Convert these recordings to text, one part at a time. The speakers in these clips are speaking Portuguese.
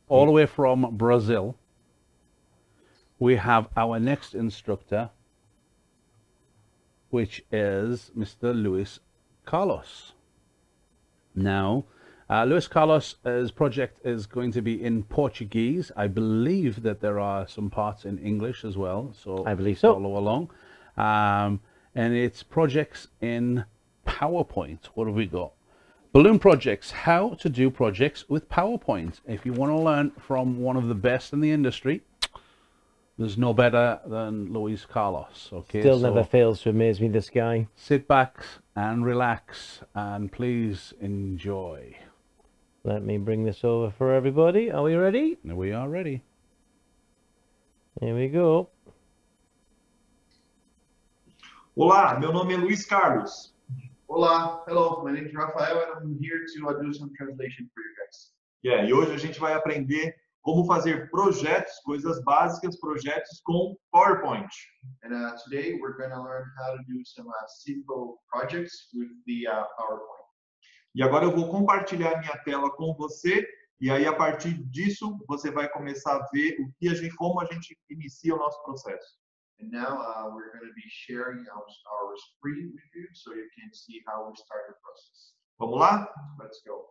all the way from Brazil, we have our next instructor, which is Mr. Luiz Carlos. Now, Luiz Carlos's project is going to be in Portuguese. I believe that there are some parts in English as well, so I believe so. follow along. And it's projects in PowerPoint. What have we got? Balloon projects, how to do projects with PowerPoint. If you want to learn from one of the best in the industry, there's no better than Luiz Carlos. Okay, Still never fails to amaze me, this guy. Sit back and relax and please enjoy. Let me bring this over for everybody. Are we ready? We are ready. Here we go. Olá, meu nome é Luiz Carlos. Olá, hello, my name is Rafael and I'm here to do some translation for you guys. E hoje a gente vai aprender como fazer projetos, coisas básicas, projetos com PowerPoint. And today we're going to learn how to do some simple projects with the PowerPoint. E agora eu vou compartilhar minha tela com você e aí a partir disso você vai começar a ver como a gente inicia o nosso processo. And now we're going to be sharing our screen with you so you can see how we start the process. Vamos lá? Let's go.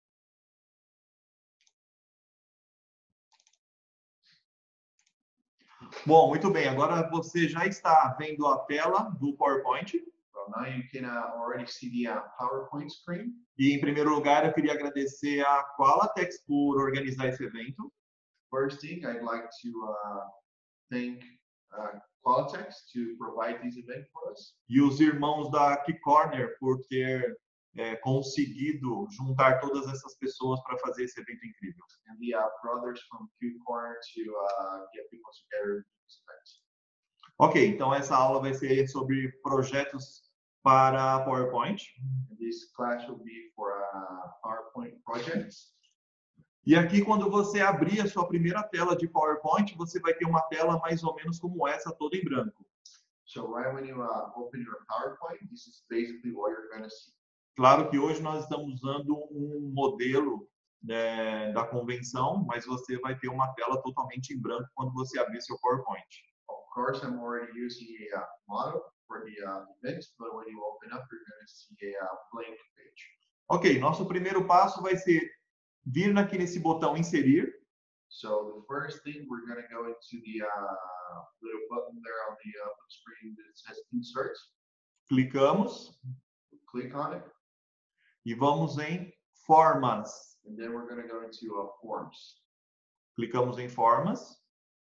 Bom, muito bem. Agora você já está vendo a tela do PowerPoint. So now you can already see the PowerPoint screen. E em primeiro lugar eu queria agradecer a Qualatex por organizar esse evento. First thing, I'd like to thank Qualatex to provide this event for us. E os irmãos da Key Corner por ter conseguido juntar todas essas pessoas para fazer esse evento incrível. And the brothers from Q Corner to get people together for this event. Ok, então essa aula vai ser sobre projetos para PowerPoint. And this class will be for PowerPoint projects. E aqui, quando você abrir a sua primeira tela de PowerPoint, você vai ter uma tela mais ou menos como essa, toda em branco. So right when you open your PowerPoint, this is basically what you're going to see. Claro que hoje nós estamos usando um modelo da convenção, mas você vai ter uma tela totalmente em branco quando você abrir seu PowerPoint. Of course, I'm already using a model for the event, but when you open up, you're going to see a blank page. Ok, nosso primeiro passo vai ser vir aqui nesse botão inserir. So the first thing, we're going to go into the little button there on the screen that says insert. Clicamos. Click on it. E vamos em formas. And then we're going to go into forms. Clicamos em formas.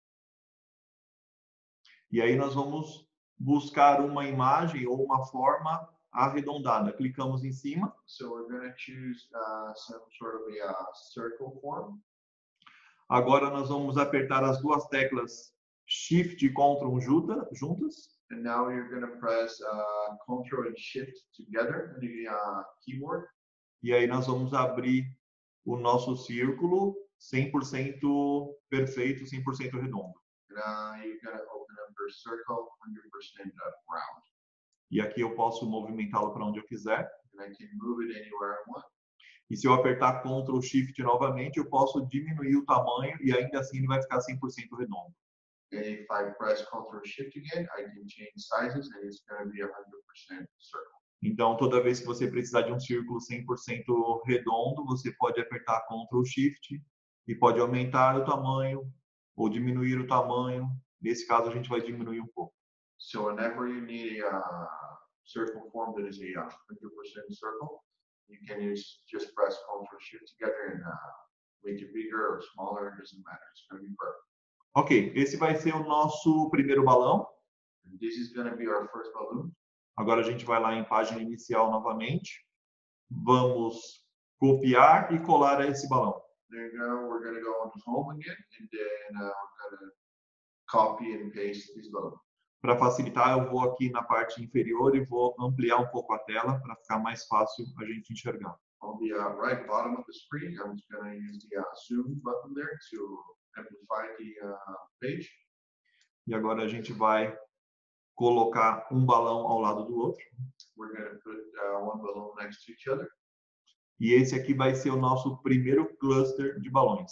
E aí nós vamos buscar uma imagem ou uma forma arredondada. Clicamos em cima. So we're going to choose some sort of a circle form. Agora nós vamos apertar as duas teclas Shift e Ctrl juntas. And now you're going to press Ctrl and Shift together on the keyboard. E aí nós vamos abrir o nosso círculo 100% perfeito, 100% redondo. And you're going to open up your circle 100% round. E aqui eu posso movimentá-lo para onde eu quiser. And I can move it anywhere I want. E se eu apertar Ctrl Shift novamente, eu posso diminuir o tamanho e ainda assim ele vai ficar 100% redondo. And if I press Ctrl Shift again, I can change sizes and it's going to be 100% circle. Então, toda vez que você precisar de um círculo 100% redondo, você pode apertar Ctrl Shift e pode aumentar o tamanho ou diminuir o tamanho. Nesse caso, a gente vai diminuir um pouco. So whenever you need a circle form that is a 100% circle, you can just press Ctrl Shift together and make it bigger or smaller. It doesn't matter. It's going to be perfect. Ok, esse vai ser o nosso primeiro balão. And this is going to be our first balloon. Agora a gente vai lá em página inicial novamente. Vamos copiar e colar esse balão. There you go. We're going to go on home again and then we're going to copy and paste this balloon. Para facilitar, eu vou aqui na parte inferior e vou ampliar um pouco a tela para ficar mais fácil a gente enxergar. On the right bottom of the screen, I'm just going to use the zoom button there to amplify the page. E agora a gente vai colocar um balão ao lado do outro. We're going to put one balloon next to each other. E esse aqui vai ser o nosso primeiro cluster de balões.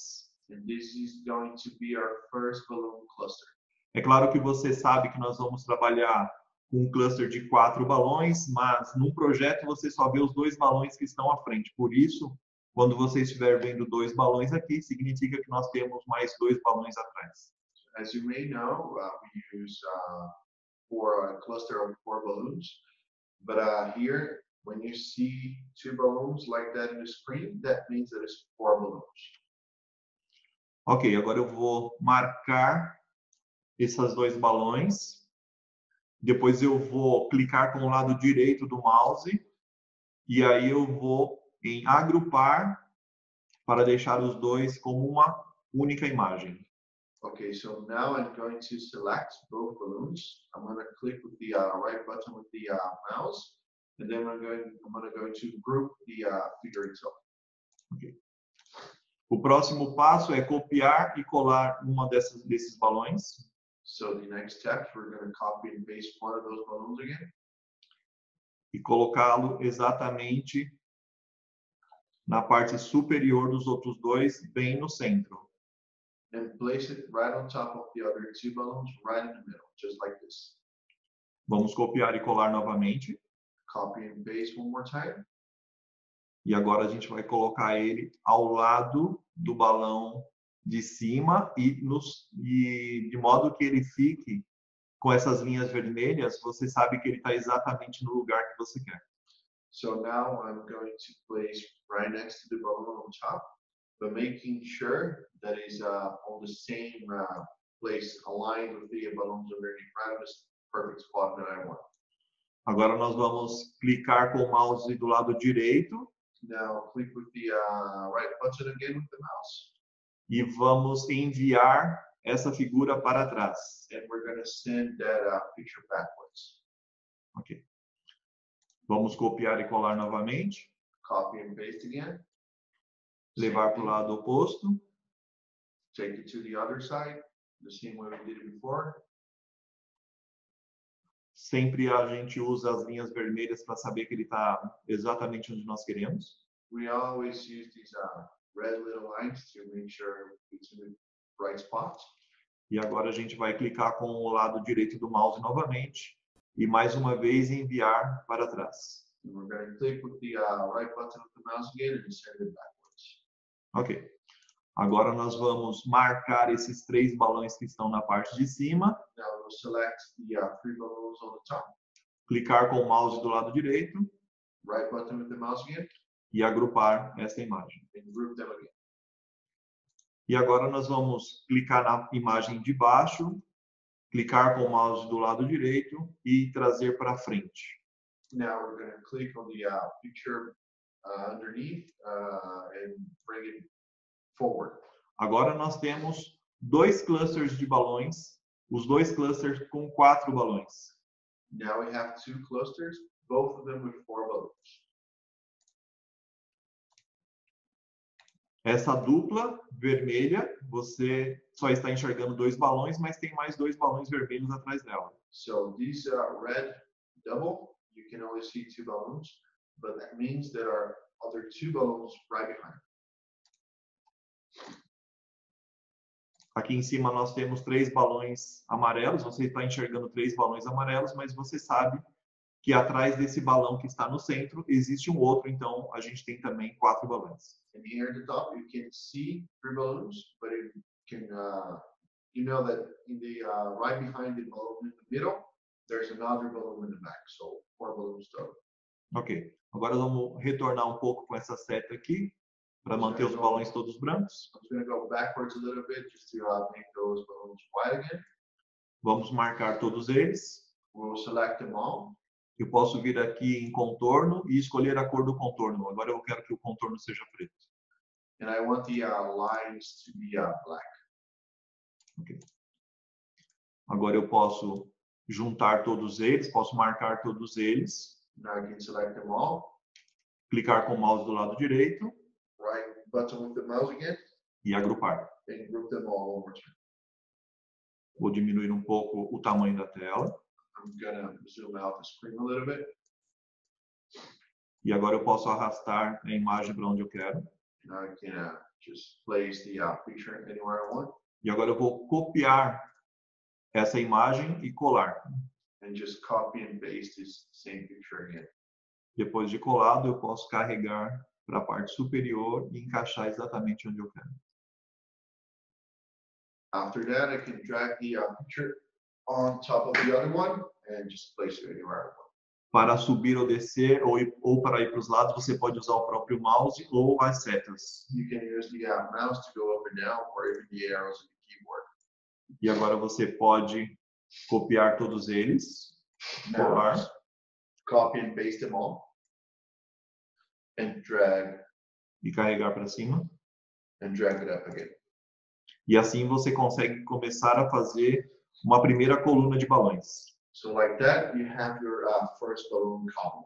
And this is going to be our first balloon cluster. É claro que você sabe que nós vamos trabalhar com um cluster de 4 balões, mas num projeto você só vê os 2 balões que estão à frente. Por isso, quando você estiver vendo 2 balões aqui, significa que nós temos mais 2 balões atrás. As you may know, we use for a cluster of 4 balloons. But here, when you see 2 balloons like that in the screen, that means that it's 4 balloons. Ok, agora eu vou marcar esses 2 balões. Depois eu vou clicar com o lado direito do mouse. E aí eu vou em agrupar para deixar os 2 como uma única imagem. Okay, so now I'm going to select both balloons. I'm going to click with the right button with the mouse, and then I'm going to group the figure itself. Okay. O próximo passo é copiar e colar uma desses balões. So the next step, we're going to copy and paste one of those balloons again. E colocá-lo exatamente na parte superior dos outros 2, bem no centro. And place it right on top of the other 2 balloons, right in the middle, just like this. Vamos copiar e colar novamente. Copy and paste one more time. E agora a gente vai colocar ele ao lado do balão de cima e de modo que ele fique com essas linhas vermelhas, você sabe que ele está exatamente no lugar que você quer. So now I'm going to place right next to the balloon on top, but making sure that is on the same place, aligned with the balloons underneath, right in this perfect spot that I want. Agora nós vamos clicar com o mouse do lado direito. Now click with the right button again with the mouse. E vamos enviar essa figura para trás. And we're going to send that picture backwards. Ok. Vamos copiar e colar novamente. Copy and paste again. Levar para o lado oposto. Take it to the other side, the same way we did it before. Sempre a gente usa as linhas vermelhas para saber que ele está exatamente onde nós queremos. We always use these red little lines to make sure it's in the right spot. E agora a gente vai clicar com o lado direito do mouse novamente e mais uma vez enviar para trás. And we're going to click with the right button of the mouse again and send it backwards. Ok. Agora nós vamos marcar esses 3 balões que estão na parte de cima. Now we'll select the 3 balloons on the top. Clicar com o mouse do lado direito. Right button with the mouse again. E agrupar essa imagem. And group them again. E agora nós vamos clicar na imagem de baixo, clicar com o mouse do lado direito e trazer para frente. Now we're going to click on the picture underneath and bring it forward. Agora nós temos 2 clusters de balões, os 2 clusters com 4 balões. Now we have 2 clusters, both of them with 4 balloons. Essa dupla vermelha, você só está enxergando 2 balões, mas tem mais 2 balões vermelhos atrás dela. So these red double, you can only see 2 balloons, but that means there are other 2 balloons right behind. Aqui em cima nós temos 3 balões amarelos, você está enxergando 3 balões amarelos, mas você sabe que atrás desse balão que está no centro existe um outro, então a gente tem também 4 balões. And here at the top you can see 3 balloons, but you can you know that in the right behind the balloon in the middle, there's another balloon in the back, so 4 balloons total. Ok, agora vamos retornar um pouco com essa seta aqui para manter os balões todos brancos. I'm going to go backwards a little bit just to make those balloons white again. Vamos marcar todos eles. We'll select them all. Eu posso vir aqui em contorno e escolher a cor do contorno. Agora eu quero que o contorno seja preto. And I want the lines to be black. Okay. Agora eu posso juntar todos eles, posso marcar todos eles. Now I can select them all. Clicar com o mouse do lado direito. Right button with the mouse again. E agrupar. And group them all one more time. Vou diminuir um pouco o tamanho da tela. I'm gonna zoom out the screen a little bit. E agora eu posso arrastar a imagem para onde eu quero. Now I can just place the picture anywhere I want. E agora eu vou copiar essa imagem e colar. And just copy and paste this same picture again. Depois de colado, eu posso carregar para a parte superior e encaixar exatamente onde eu quero. After that, I can drag the picture on top of the other one and just place it anywhere I want. Para subir ou descer, ou para ir para os lados, você pode usar o próprio mouse ou as setas. You can use the mouse to go up and down, or even the arrows in the keyboard. E agora você pode copiar todos eles, Now, colar, copy and paste them all, and drag e carregar para cima. it up again. E assim você consegue começar a fazer uma primeira coluna de balões. So like that, you have your first balloon column.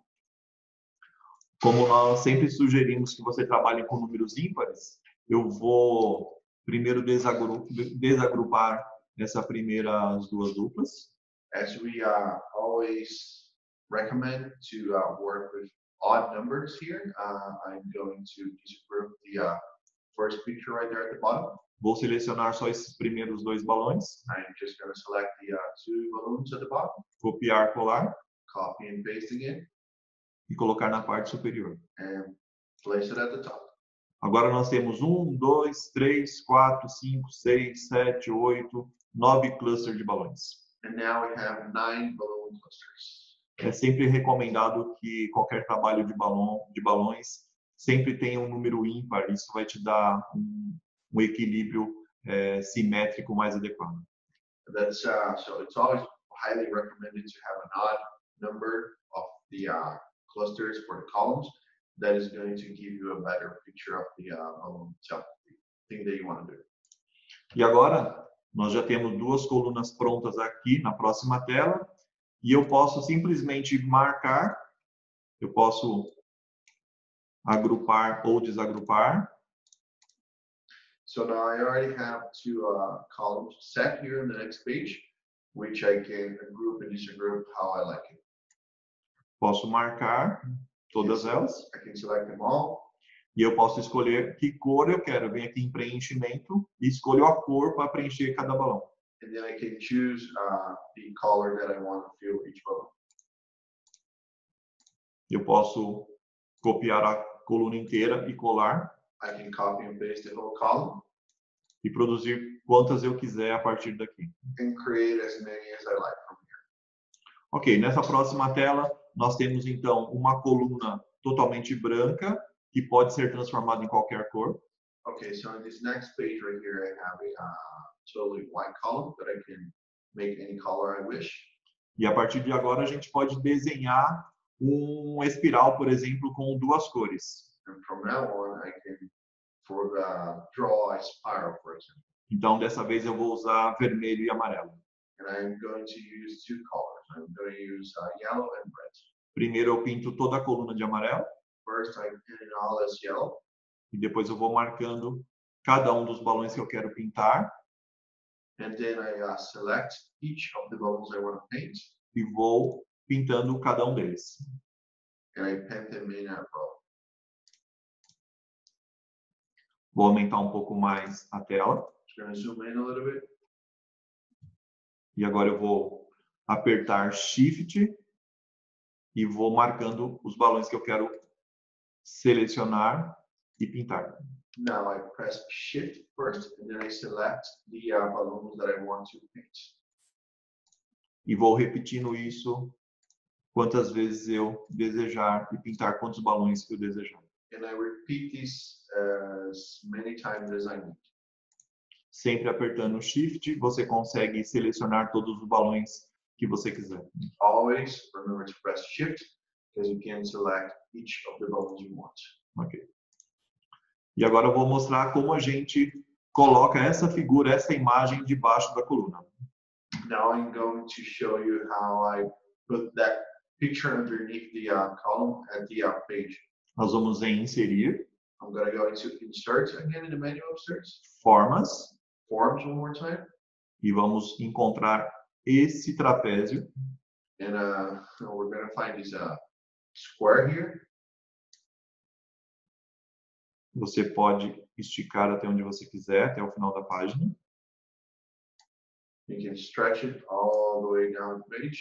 Como nós sempre sugerimos que você trabalhe com números ímpares, eu vou primeiro desagrupar essas primeiras duas duplas. As we always recommend to work with odd numbers here, I'm going to disgroup the first picture right there at the bottom. Vou selecionar só esses primeiros dois balões, I'm just going to select the two balloons at the bottom, copiar, colar copy and paste again, e colocar na parte superior. and place it at the top. Agora nós temos 1, 2, 3, 4, 5, 6, 7, 8, 9 clusters de balões. And now we have 9 balloon clusters. É sempre recomendado que qualquer trabalho de balões sempre tenha um número ímpar. Isso vai te dar um equilíbrio simétrico mais adequado. That's so it's always highly recommended to have an odd number of the clusters for the columns. That is going to give you a better picture of the balloon itself, the thing that you want to do. E agora nós já temos duas colunas prontas aqui na próxima tela e eu posso simplesmente marcar, eu posso agrupar ou desagrupar. So now I already have two columns set here on the next page, which I can group and disgroup how I like it. Posso marcar todas elas I can select them all. e eu posso escolher que cor eu quero. Eu venho aqui em preenchimento e escolho a cor para preencher cada balão. And then I can choose the color that I want to fill each balloon. Eu posso copiar a coluna inteira e colar I can copy and paste the whole column e produzir quantas eu quiser a partir daqui. and create as many as I like from here. Ok, nessa próxima tela nós temos então uma coluna totalmente branca que pode ser transformada em qualquer cor. Okay, so in this next page right here, I have a totally white column that I can make any color I wish. E a partir de agora a gente pode desenhar espiral, por exemplo, com duas cores. And from now on, I can draw a spiral, for example. Então, dessa vez eu vou usar vermelho e amarelo. And I'm going to use two colors. I'm going to use yellow and red. Primeiro eu pinto toda a coluna de amarelo First, I paint it all as yellow. e depois eu vou marcando cada um dos balões que eu quero pintar And then I select each of the balloons I want to paint. e vou pintando cada um deles. And I paint them in a row. Vou aumentar um pouco mais a tela Just going to zoom in a little bit. e agora eu vou apertar Shift e vou marcando os balões que eu quero selecionar e pintar. Now I press Shift first, and then I select the balloons that I want to paint. E vou repetindo isso quantas vezes eu desejar e pintar quantos balões eu desejar. And I repeat this as many times as I need. Sempre apertando Shift, você consegue selecionar todos os balões que você quiser. Always remember to press Shift, because you can select each of the balloons you want. Ok. E agora eu vou mostrar como a gente coloca essa figura, essa imagem debaixo da coluna. Now I'm going to show you how I put that picture underneath the column at the page. Nós vamos em Inserir, I'm going to go into Insert again in the menu upstairs. Formas, Forms one more time. e vamos encontrar esse trapézio. And we're going to find this square here. Você pode esticar até onde você quiser, até o final da página. You can stretch it all the way down the page.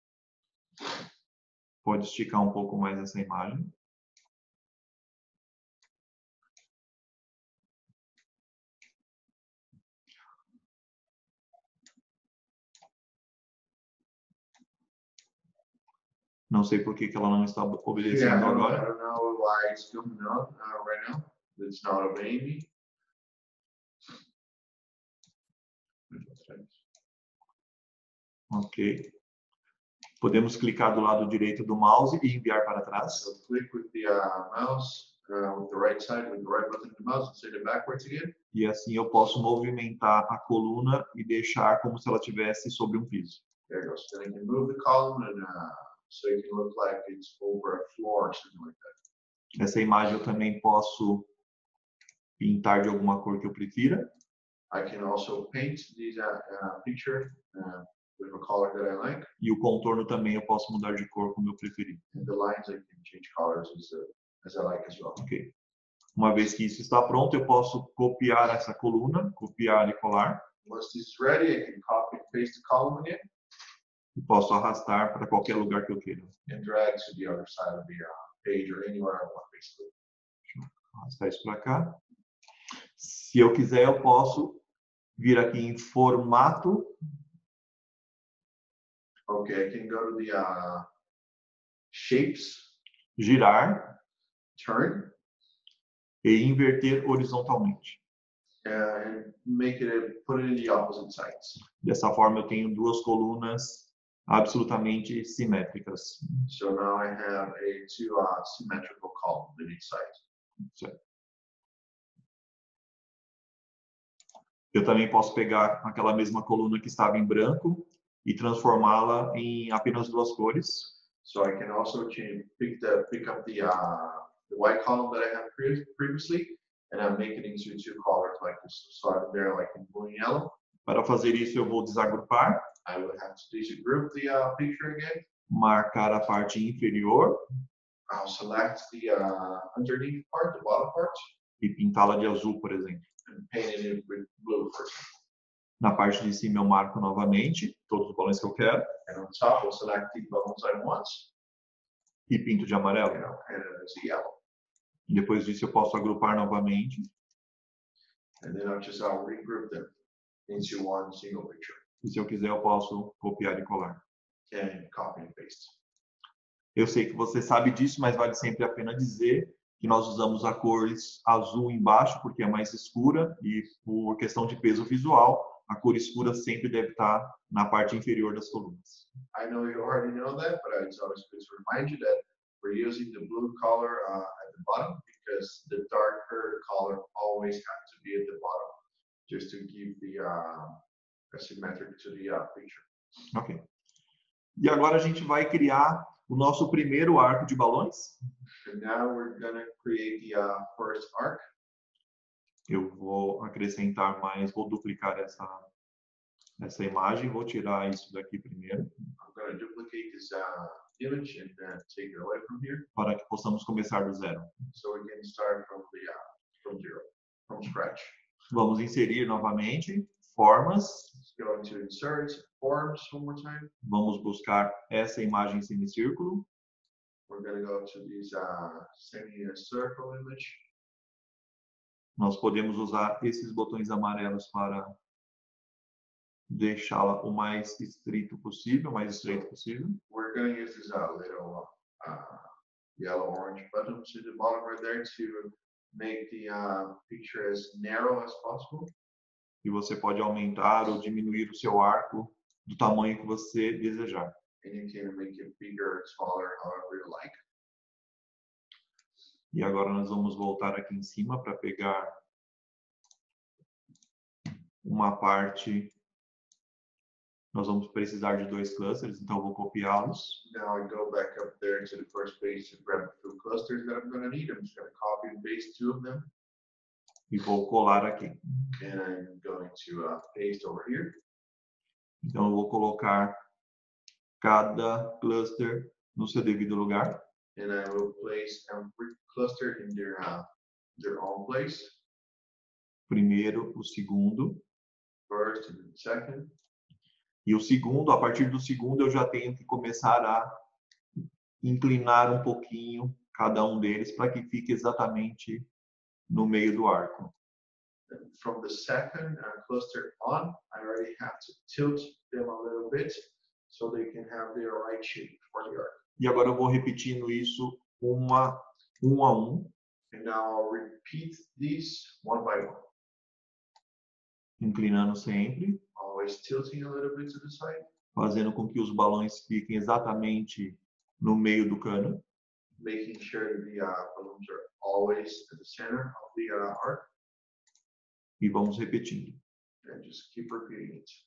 Pode esticar um pouco mais essa imagem. Não sei por que ela não está obedecendo I agora. don't know why it's coming out right now. It's not obeying me. Ok. Podemos clicar do lado direito do mouse e enviar para trás. So click with the mouse, with the right side, with the right button of the mouse, and send it backwards again. E assim eu posso movimentar a coluna e deixar como se ela estivesse sobre um piso. There you go. So then you can move the column and so it can look like it's over a floor or something like that. Essa imagem eu também posso pintar de alguma cor que eu prefira. I can also paint this picture with a color that I like. E o contorno também eu posso mudar de cor como eu preferir. And the lines I can change colors as I like as well. Ok. Uma vez que isso está pronto, eu posso copiar essa coluna, copiar e colar. Once this is ready, I can copy and paste the column again E posso arrastar para qualquer lugar que eu queira. and drag to the other side of the page or anywhere I want, basically. Arrastar isso para cá. Se eu quiser, eu posso vir aqui em formato. Okay, I can go to the shapes, Girar turn, e inverter horizontalmente. and make it put it in the opposite sides. Dessa forma, eu tenho duas colunas absolutamente simétricas. So now I have two symmetrical columns in each side. Certo. Eu também posso pegar aquela mesma coluna que estava em branco e transformá-la em apenas duas cores. So I can also pick up the white column that I have previously, and I make it into two colors like this. So I'm there like in blue and yellow. Para fazer isso, eu vou desagrupar, I would have to disgroup the picture again. marcar a parte inferior I'll select the underneath part, the bottom part, e pintá-la de azul, por exemplo. and paint it with blue for example. Na parte de cima, eu marco novamente todos os balões que eu quero And on top, I'll select the balloons I want, e pinto de amarelo. and I'll paint it as yellow. E depois disso, eu posso agrupar novamente. And then I'll regroup them into one single picture. E se eu quiser, eu posso copiar e colar. And copy and paste. Eu sei que você sabe disso, mas vale sempre a pena dizer que nós usamos a cor azul embaixo porque é mais escura e por questão de peso visual, a cor escura sempre deve estar na parte inferior das colunas. I know you already know that, but it's always good to remind you that we're using the blue color at the bottom because the darker color always has to be at the bottom, just to give the symmetric to the picture. Ok. E agora a gente vai criar o nosso primeiro arco de balões. And now we're gonna create the first arc. Eu vou acrescentar mais, vou duplicar essa imagem, vou tirar isso daqui primeiro, I'm gonna duplicate this image and then take it away from here, para que possamos começar do zero. so we can start from zero, from scratch. Vamos inserir novamente formas. Let's go into insert forms one more time. Vamos buscar essa imagem semicírculo. We're gonna go to this semi-circle image. Nós podemos usar esses botões amarelos para deixá-la o mais estreito possível, mais estreito possível. We're gonna use this little yellow-orange buttons at the bottom right there to make the picture as narrow as possible. E você pode aumentar ou diminuir o seu arco do tamanho que você desejar. And you can make it bigger, smaller, however you like. E agora nós vamos voltar aqui em cima para pegar uma parte. Nós vamos precisar de dois clusters, então eu vou copiá-los. Now I go back up there to the first page to grab the two clusters that I'm gonna need. I'm just gonna copy and paste two of them. E vou colar aqui. And I'm going to paste over here. Então eu vou colocar cada cluster no seu devido lugar. And I will place every cluster in their their own place, Primeiro, o segundo. first and then second. E o segundo, a partir do segundo, eu já tenho que começar a inclinar um pouquinho cada um deles para que fique exatamente no meio do arco. And from the second cluster on, I already have to tilt them a little bit so they can have their right shape for the arc. E agora eu vou repetindo isso um a um, And now I'll repeat these one by one, inclinando sempre, always tilting a little bit to the side, fazendo com que os balões fiquem exatamente no meio do cano. making sure that the balloons are always at the center of the arc, E vamos repetindo. and just keep repeating it.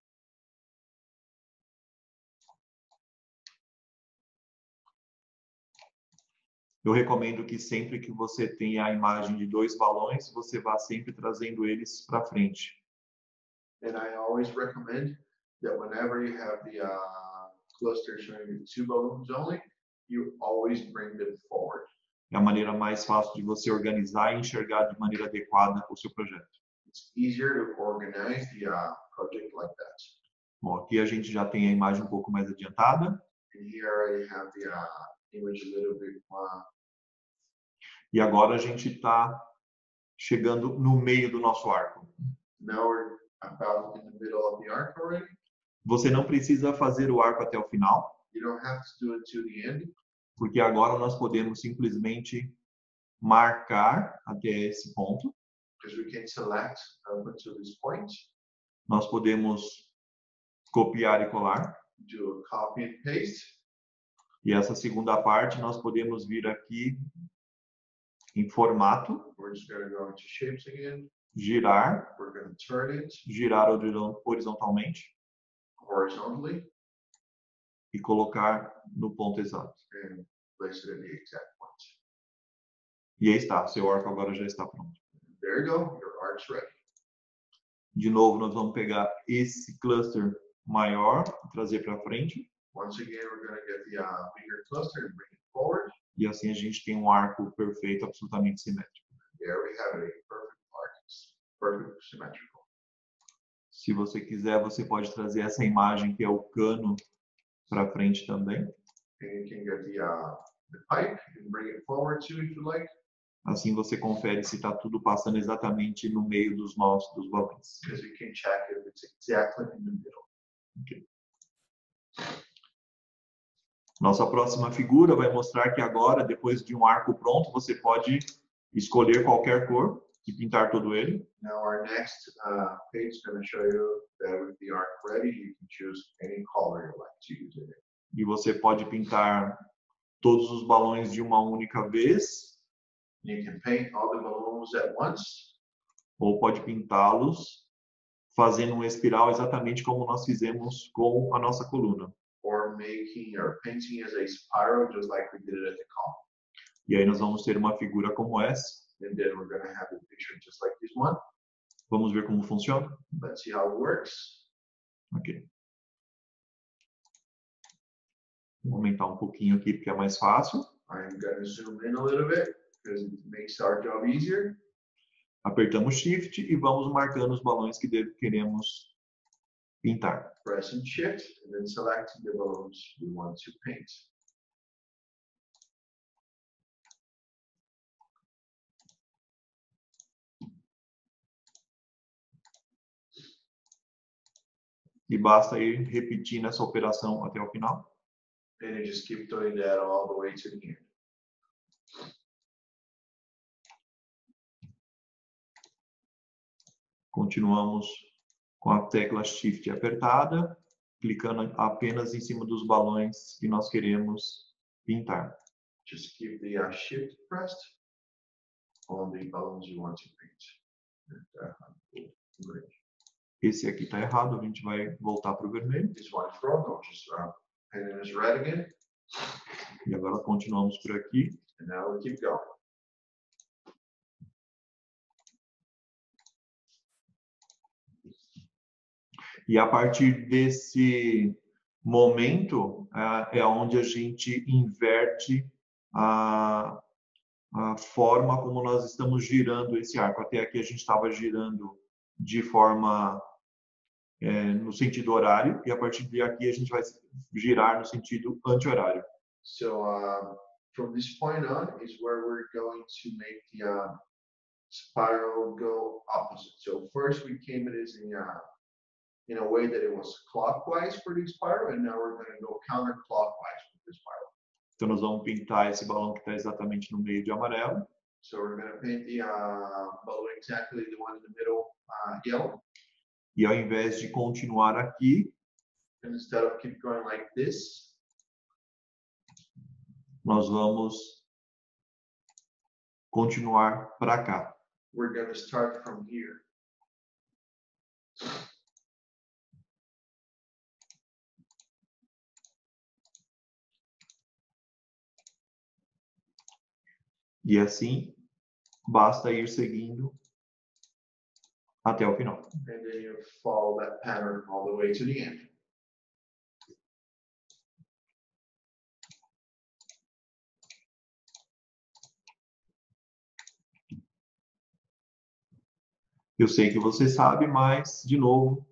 Eu recomendo que sempre que você tenha a imagem de dois balões, você vá sempre trazendo eles para frente. And I always recommend that whenever you have the cluster showing you 2 balloons only, you always bring them forward. É a maneira mais fácil de você organizar e enxergar de maneira adequada o seu projeto. It's easier to organize the project like that. Bom, aqui a gente já tem a imagem um pouco mais adiantada. And here I already have the image a little bit E agora a gente está chegando no meio do nosso arco. now we're about in the middle of the arc already. Você não precisa fazer o arco até o final, You don't have to do it to the end, porque agora nós podemos simplesmente marcar até esse ponto. because we can select up until this point, Nós podemos copiar e colar. do a copy and paste, E essa segunda parte nós podemos vir aqui em formato, we're just going to go into shapes again, girar, we're going to turn it girar horizontalmente horizontally e colocar no ponto exato. and place it at the exact point. E aí está, seu arco agora já está pronto. There you go, your arc's ready. De novo, nós vamos pegar esse cluster maior e trazer para frente. Once again, we're going to get the bigger cluster and bring it forward. E assim a gente tem um arco perfeito, absolutamente simétrico. There we have it, a perfect arc, it's perfect symmetrical. Se você quiser, você pode trazer essa imagem que é o cano para frente também. And you can get the pipe and bring it forward too, if you like, Assim você confere se está tudo passando exatamente no meio dos nós dos balões. because you can check if it's exactly in the middle. Nossa próxima figura vai mostrar que agora, depois de um arco pronto, você pode escolher qualquer cor e pintar todo ele. Now our next page is going to show you that with the arc ready, you can choose any color you like to use in it. E você pode pintar todos os balões de uma única vez, You can paint all the balloons at once, ou pode pintá-los fazendo uma espiral exatamente como nós fizemos com a nossa coluna. or making or painting as a spiral, just like we did it at the column. E aí nós vamos ter uma figura como essa. And then we're going to have a picture just like this one. Vamos ver como funciona? Let's see how it works. Ok. Vou aumentar um pouquinho aqui porque é mais fácil. I'm going to zoom in a little bit because it makes our job easier. Apertamos Shift e vamos marcando os balões que queremos pintar. Press and shift, and then select the balloons we want to paint. E basta ir repetindo essa operação até o final. And you just keep doing that all the way to the end. Continuamos com a tecla Shift apertada, clicando apenas em cima dos balões que nós queremos pintar. Just keep the shift pressed on the balloons you want to paint. Great. Esse aqui está errado, a gente vai voltar para o vermelho. This one is wrong. I'll just paint it as red again. E agora continuamos por aqui. And now we keep going. E a partir desse momento é onde a gente inverte a forma como nós estamos girando esse arco. Até aqui a gente estava girando de forma no sentido horário, e a partir de aqui a gente vai girar no sentido anti-horário. So from this point on is where we're going to make the spiral go opposite. So first we came it as in a way that it was clockwise for the spiral, and now we're going to go counterclockwise with the spiral. Então nós vamos pintar esse balão que está exatamente no meio de amarelo. So we're going to paint the balloon exactly the one in the middle yellow. E ao invés de continuar aqui, And instead of keep going like this, nós vamos continuar para cá. we're going to start from here. E assim, basta ir seguindo até o final. And then you follow that pattern all the way to the end. Eu sei que você sabe, mas, de novo,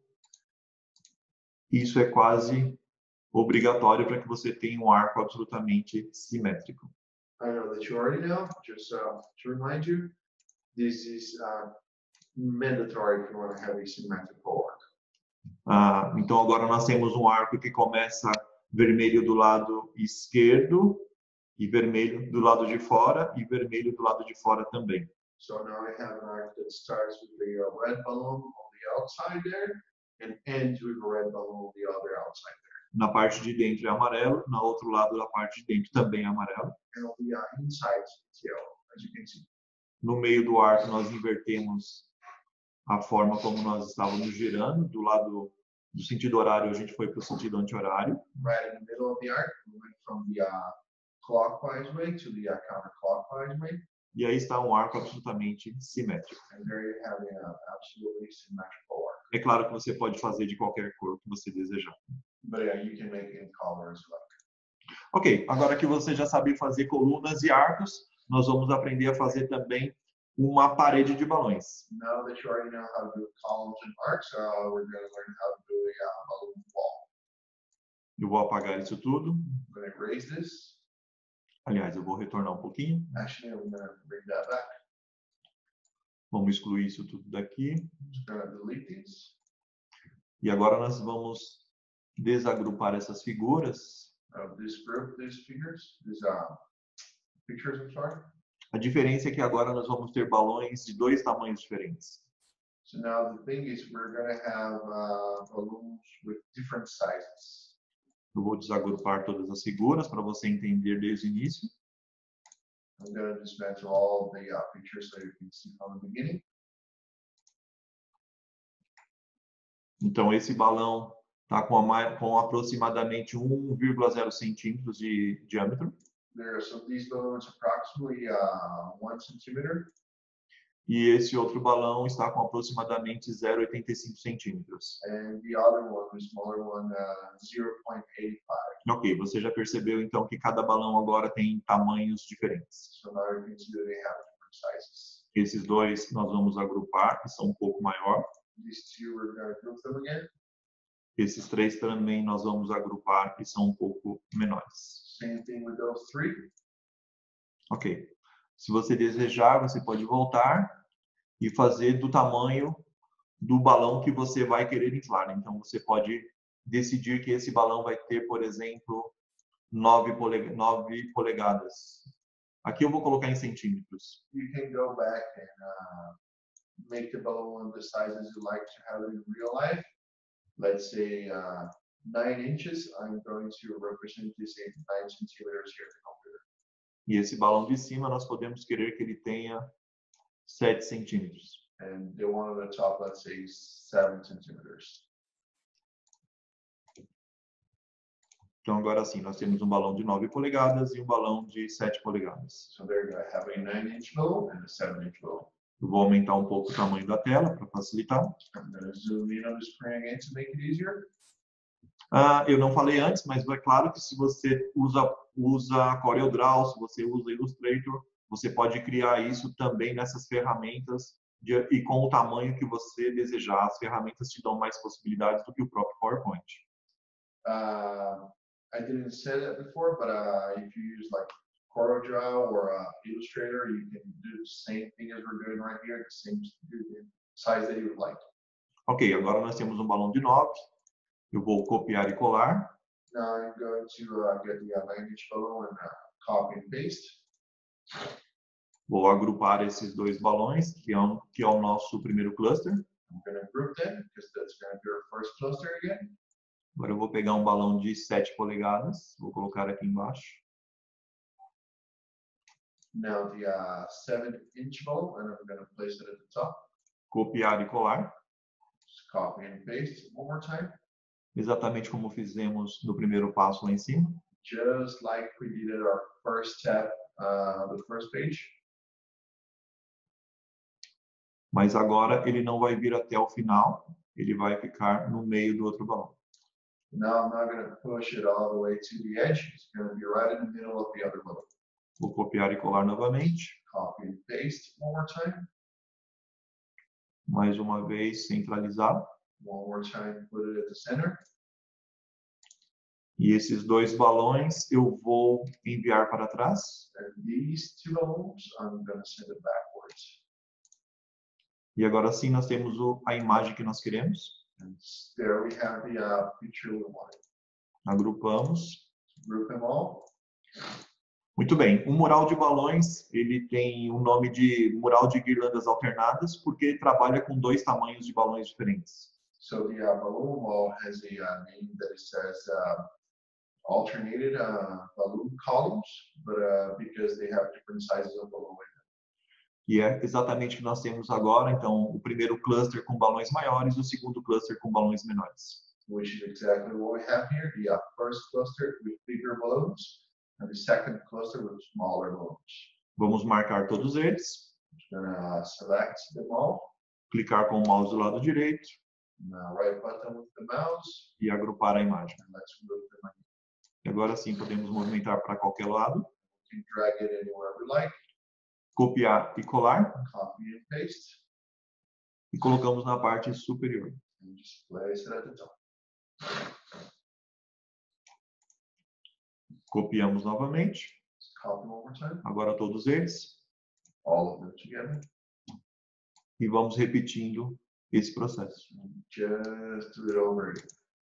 isso é quase obrigatório para que você tenha um arco absolutamente simétrico. I know that you already know, just to remind you, this is mandatory if you want to have a symmetrical arc. Então agora nós temos um arco que começa vermelho do lado esquerdo e vermelho do lado de fora e vermelho do lado de fora também. So now I have an arc that starts with the red balloon on the outside there and ends with a red balloon on the other outside there. Na parte de dentro é amarelo, no outro lado da parte de dentro também é amarelo. And on the inside it's yellow, as you can see. No meio do arco nós invertemos a forma como nós estávamos girando. Do lado do sentido horário a gente foi para o sentido anti-horário. Right in the middle of the arc, we went from the clockwise way to the counterclockwise way. E aí está um arco absolutamente simétrico. And there you have an absolutely symmetrical arc. É claro que você pode fazer de qualquer cor que você desejar. But yeah, you can make it in color as well. Ok, agora que você já sabe fazer colunas e arcos, nós vamos aprender a fazer também uma parede de balões. Now that you already know how to do columns and arcs, we're going to learn how to do a balloon wall. Eu vou apagar isso tudo. I'm going to erase this. Aliás, eu vou retornar um pouquinho. Actually, I'm going to bring that back. Vamos excluir isso tudo daqui. Just going to delete these. E agora nós vamos desagrupar essas figuras. This group, these figures, these pictures, I'm sorry. A diferença é que agora nós vamos ter balões de dois tamanhos diferentes. So now the thing is we're going to have balloons with different sizes. Eu vou desagrupar todas as figuras para você entender desde o início. I'm going to dismantle all the pictures so you can see from the beginning. Então esse balão está com aproximadamente 1,0 centímetros de diâmetro. So these balloons approximately 1 centimeter. E esse outro balão está com aproximadamente 0,85 centímetros. And the other one, the smaller one, 0.85. Ok, você já percebeu então que cada balão agora tem tamanhos diferentes. So now you can see that they have different sizes. Esses dois nós vamos agrupar, que são um pouco maior. These two, we're going to group them again. Esses três também nós vamos agrupar, que são um pouco menores. Same thing with those three. Ok. Se você desejar, você pode voltar e fazer do tamanho do balão que você vai querer inflar. Então, você pode decidir que esse balão vai ter, por exemplo, 9 polegadas. Aqui eu vou colocar em centímetros. You can go back and make the balloon the sizes you like to have in real life. Let's say 9 inches. I'm going to represent this in 9 centimeters here in the computer. E esse balão de cima, nós podemos querer que ele tenha 7 centímetros. And the one on the top, let's say 7 centimeters. Então, agora sim, nós temos um balão de 9 polegadas e um balão de 7 polegadas. So there you have a 9-inch balloon and a 7-inch balloon. Eu vou aumentar um pouco o tamanho da tela para facilitar. I'm going to zoom in on the screen again to make it easier. Eu não falei antes, mas é claro que se você usa CorelDRAW, se você usa Illustrator, você pode criar isso também nessas ferramentas e com o tamanho que você desejar. As ferramentas te dão mais possibilidades do que o próprio PowerPoint. I didn't say that before, but if you use like CorelDRAW or Illustrator, you can do the same thing as we're doing right here, the same size that you would like. Ok, agora nós temos um balão de 9. Eu vou copiar e colar. Now I'm going to get the 9-inch balloon and copy and paste. Vou agrupar esses dois balões, que é o nosso primeiro cluster. I'm going to group them because that's going to be our first cluster again. Agora eu vou pegar um balão de 7 polegadas, vou colocar aqui embaixo. Now the 7-inch balloon, and I'm going to place it at the top. Copiar e colar. Just copy and paste one more time. Exatamente como fizemos no primeiro passo lá em cima. Just like we did at our first step, the first page. Mas agora ele não vai vir até o final, ele vai ficar no meio do outro balão. Now I'm not going to push it all the way to the edge. It's going to be right in the middle of the other balloon. Vou copiar e colar novamente. Copy and paste one more time. Mais uma vez, centralizar. One more time, put it at the center. E esses dois balões eu vou enviar para trás. And these two balloons, I'm going to send it backwards. E agora sim nós temos a imagem que nós queremos. And there we have the picture we wanted. Agrupamos. Group them all. Muito bem. O mural de balões, ele tem o nome de mural de guirlandas alternadas, porque trabalha com dois tamanhos de balões diferentes. So the balloon wall has a name that it says alternated balloon columns, but because they have different sizes of balloon. E é exatamente o que nós temos agora. Então, o primeiro cluster com balões maiores, o segundo cluster com balões menores. Which is exactly what we have here. The first cluster with bigger balloons, and the second cluster with smaller balloons. Vamos marcar todos eles. I'm gonna select them all. Clicar com o mouse do lado direito. Right button with the mouse. E agrupar a imagem. And let's group them again. E agora sim podemos movimentar para qualquer lado. We can drag it anywhere we like. Copiar e colar. Copy and paste. E colocamos na parte superior. And just place it at the top. Copiamos novamente. Copy one more time. Agora todos eles. All of them together. E vamos repetindo esse processo. Just do it over again.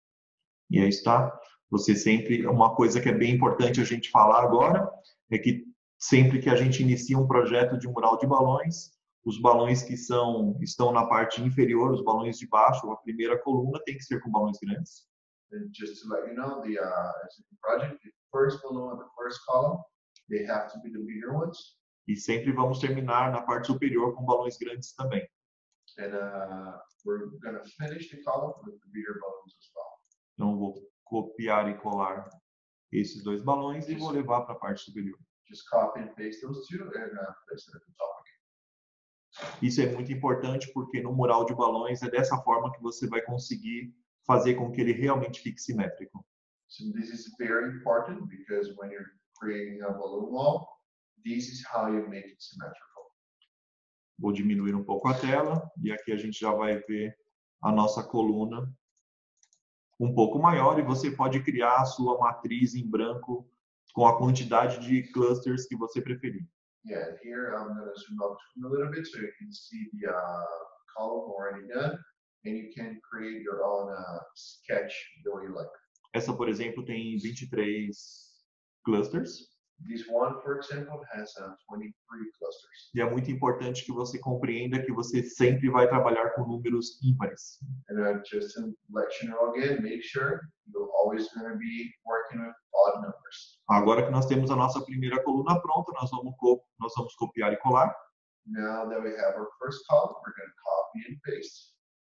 E aí está. Você sempre, uma coisa que é bem importante a gente falar agora é que sempre que a gente inicia um projeto de mural de balões, os balões que estão na parte inferior, os balões de baixo, a primeira coluna tem que ser com balões grandes. And just to let you know, the project, the first balloon and the first column, they have to be the bigger ones. E sempre vamos terminar na parte superior com balões grandes também. And we're going to finish the column with the bigger balloons as well. Então vou copiar e colar esses dois balões e vou levar para a parte superior. Just copy and paste those two and place it at the top again. Isso é muito importante porque no mural de balões é dessa forma que você vai conseguir fazer com que ele realmente fique simétrico. So this is very important because when you're creating a balloon wall, this is how you make it symmetrical. Vou diminuir um pouco a tela e aqui a gente já vai ver a nossa coluna um pouco maior e você pode criar a sua matriz em branco com a quantidade de clusters que você preferir. Yeah, here I'm going to zoom up a little bit so you can see the column already done, and you can create your own sketch the way you like. Essa, por exemplo, tem 23 clusters. This one, for example, has 23 clusters. E é muito importante que você compreenda que você sempre vai trabalhar com números ímpares. And just to let you know again, make sure you're always going to be working with odd numbers. Agora que nós temos a nossa primeira coluna pronta, nós vamos copiar e colar. Now that we have our first column, we're going to copy and paste.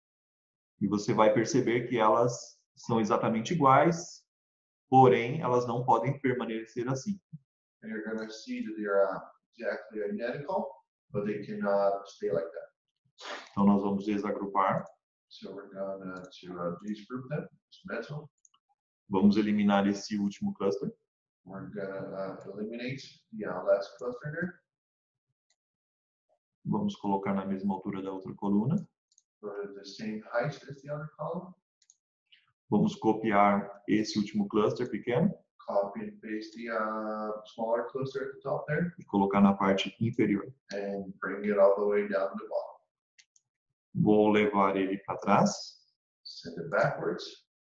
E você vai perceber que elas são exatamente iguais, porém elas não podem permanecer assim. And you're going to see that they're exactly identical, but they cannot stay like that. Então nós vamos desagrupar. So we're going to desgroup them, dismantle. Vamos eliminar esse último cluster. We're going to eliminate the last cluster here. Vamos colocar na mesma altura da outra coluna. Put it the same height as the other column. Vamos copiar esse último cluster pequeno Copy and paste the smaller cluster at the top there, e colocar na parte inferior. and bring it all the way down to the bottom. Vou levar ele para trás Send it backwards.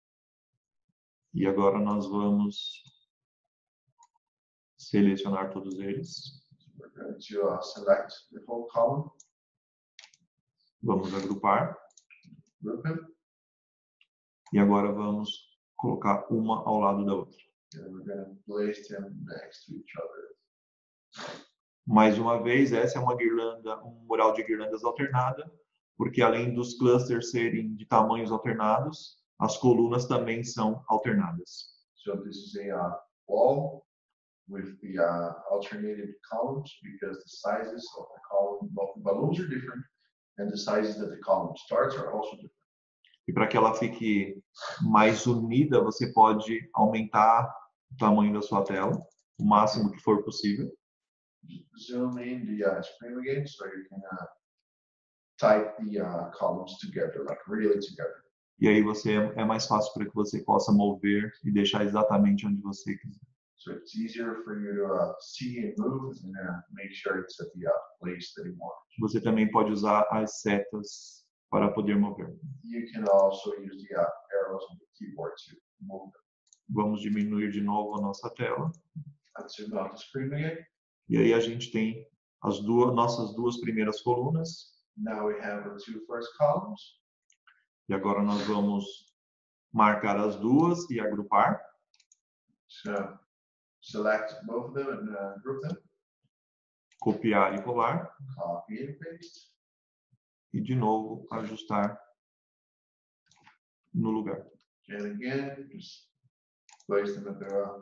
e agora nós vamos selecionar todos eles. We're going to select the whole column, Vamos agrupar group them, e agora vamos colocar uma ao lado da outra. and we're going to place them next to each other. Mais uma vez, essa é uma guirlanda, um mural de guirlandas alternada, porque além dos clusters serem de tamanhos alternados, as colunas também são alternadas. So this is a wall with the alternated columns, because the sizes of the column, well, the balloons are different, and the sizes that the column starts are also different. E para que ela fique mais unida, você pode aumentar o tamanho da sua tela, o máximo que for possível. Zoom in the screen again, so you can type the columns together, like really together. E aí é mais fácil para que você possa mover e deixar exatamente onde você quiser. So it's easier for you to see and move, and make sure it's at the place that you want. Você também pode usar as setas para poder mover. You can also use the arrows on the keyboard to move them. Vamos diminuir de novo a nossa tela. Let's zoom out the screen again. E aí a gente tem nossas duas primeiras colunas. Now we have our two first columns. E agora nós vamos marcar as duas e agrupar. So select both of them and group them. Copiar e colar. Copy and paste. E de novo ajustar no lugar. And again, just place them at their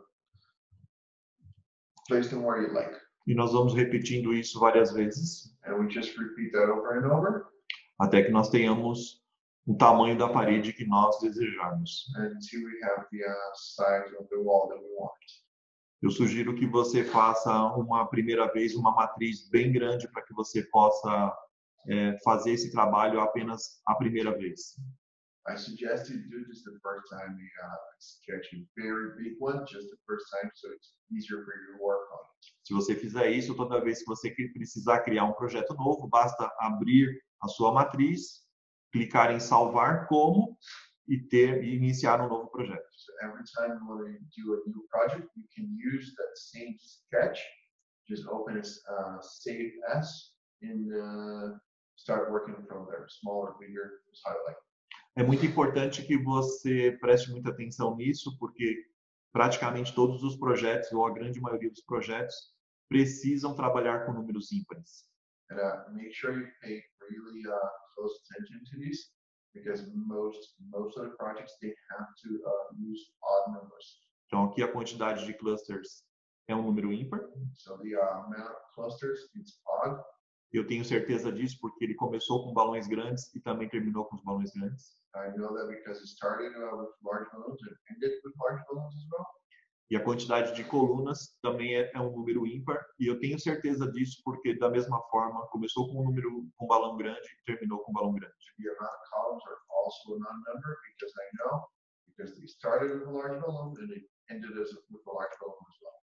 place them where you like. E nós vamos repetindo isso várias vezes, And we just repeat that over and over até que nós tenhamos o tamanho da parede que nós desejarmos. until we have the size of the wall that we want. Eu sugiro que você faça uma primeira vez uma matriz bem grande para que você possa fazer esse trabalho apenas a primeira vez. I suggest you do this the first time you sketch a very big one, just the first time, so it's easier for you to work on it. Se você fizer isso, toda vez que você precisar criar um projeto novo, basta abrir a sua matriz, clicar em salvar como e iniciar um novo projeto. So every time when you do a new project, you can use that same sketch, just open as save as, and start working from there. Smaller, bigger, just how you like. É muito importante que você preste muita atenção nisso, porque praticamente todos os projetos, ou a grande maioria dos projetos, precisam trabalhar com números ímpares. And make sure you pay really close attention to these, because most of the projects they have to use odd numbers. Então aqui a quantidade de clusters é um número ímpar. So the amount of clusters is odd. Eu tenho certeza disso porque ele começou com balões grandes e também terminou com os balões grandes. I know that because it started with large balloons and ended with large balloons as well. E a quantidade de colunas também é um número ímpar. E eu tenho certeza disso porque, da mesma forma, começou com um número com balão grande e terminou com balão grande. The amount of columns are also a non-number, because I know, because they started with a large balloon and they ended with a large balloon as well.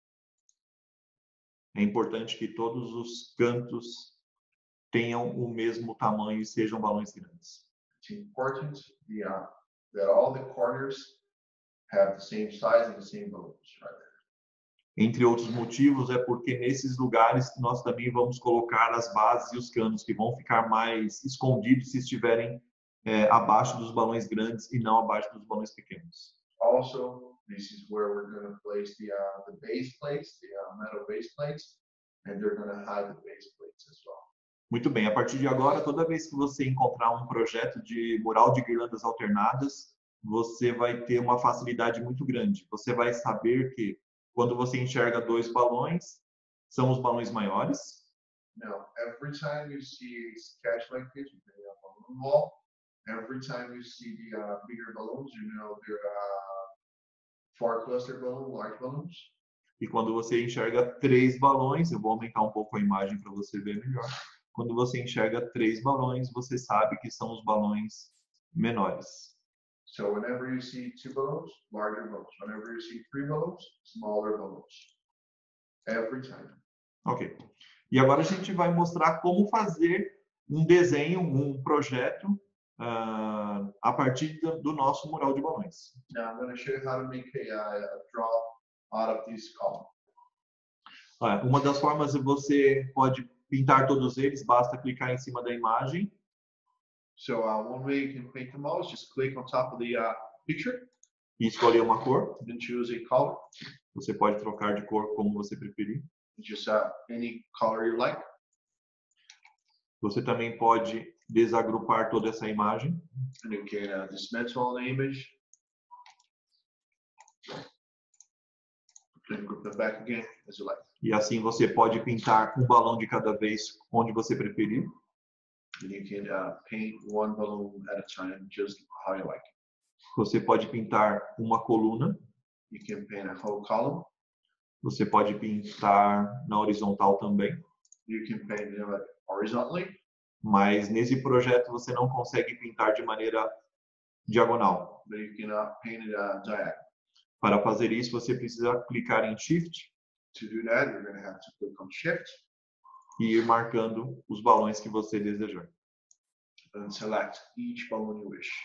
É importante que todos os cantos tenham o mesmo tamanho e sejam balões grandes. It's important that all the corners have the same size and the same balloons right there. Entre outros motivos, é porque nesses lugares nós também vamos colocar as bases e os canos, que vão ficar mais escondidos se estiverem abaixo dos balões grandes e não abaixo dos balões pequenos. Also, this is where we're going to place the base plates, the metal base plates, and they're going to hide the base plates as well. Muito bem, a partir de agora, toda vez que você encontrar um projeto de mural de guirlandas alternadas, você vai ter uma facilidade muito grande. Você vai saber que quando você enxerga dois balões, são os balões maiores. Now, every time you see a sketch like this, with a balloon wall, every time you see the bigger balloons, you know they're 4-cluster balloon, large balloons. E quando você enxerga 3 balões, eu vou aumentar um pouco a imagem para você ver melhor. Quando você enxerga 3 balões, você sabe que são os balões menores. So whenever you see 2 balloons, larger balloons. Whenever you see 3 balloons, smaller balloons. Every time. Ok. E agora a gente vai mostrar como fazer um desenho, um projeto a partir do nosso mural de balões. Now I'm going to show you how to make a draw out of this column. Uma das formas você pode pintar todos eles, basta clicar em cima da imagem. So one way you can paint them all is just click on top of the picture E escolher uma cor. and choose a color. Você pode trocar de cor como você preferir. Just any color you like. Você também pode desagrupar toda essa imagem. And you can dismantle the image. Then group them back again as you like. E assim você pode pintar um balão de cada vez onde você preferir. And you can paint one balloon at a time, just how you like. Você pode pintar uma coluna. You can paint a whole column. Você pode pintar na horizontal também. You can paint it horizontally. Mas nesse projeto você não consegue pintar de maneira diagonal. But you can paint it diagonal. Para fazer isso, você precisa clicar em Shift To do that, you're going to have to click on Shift e ir marcando os balões que você desejar. and select each balloon you wish.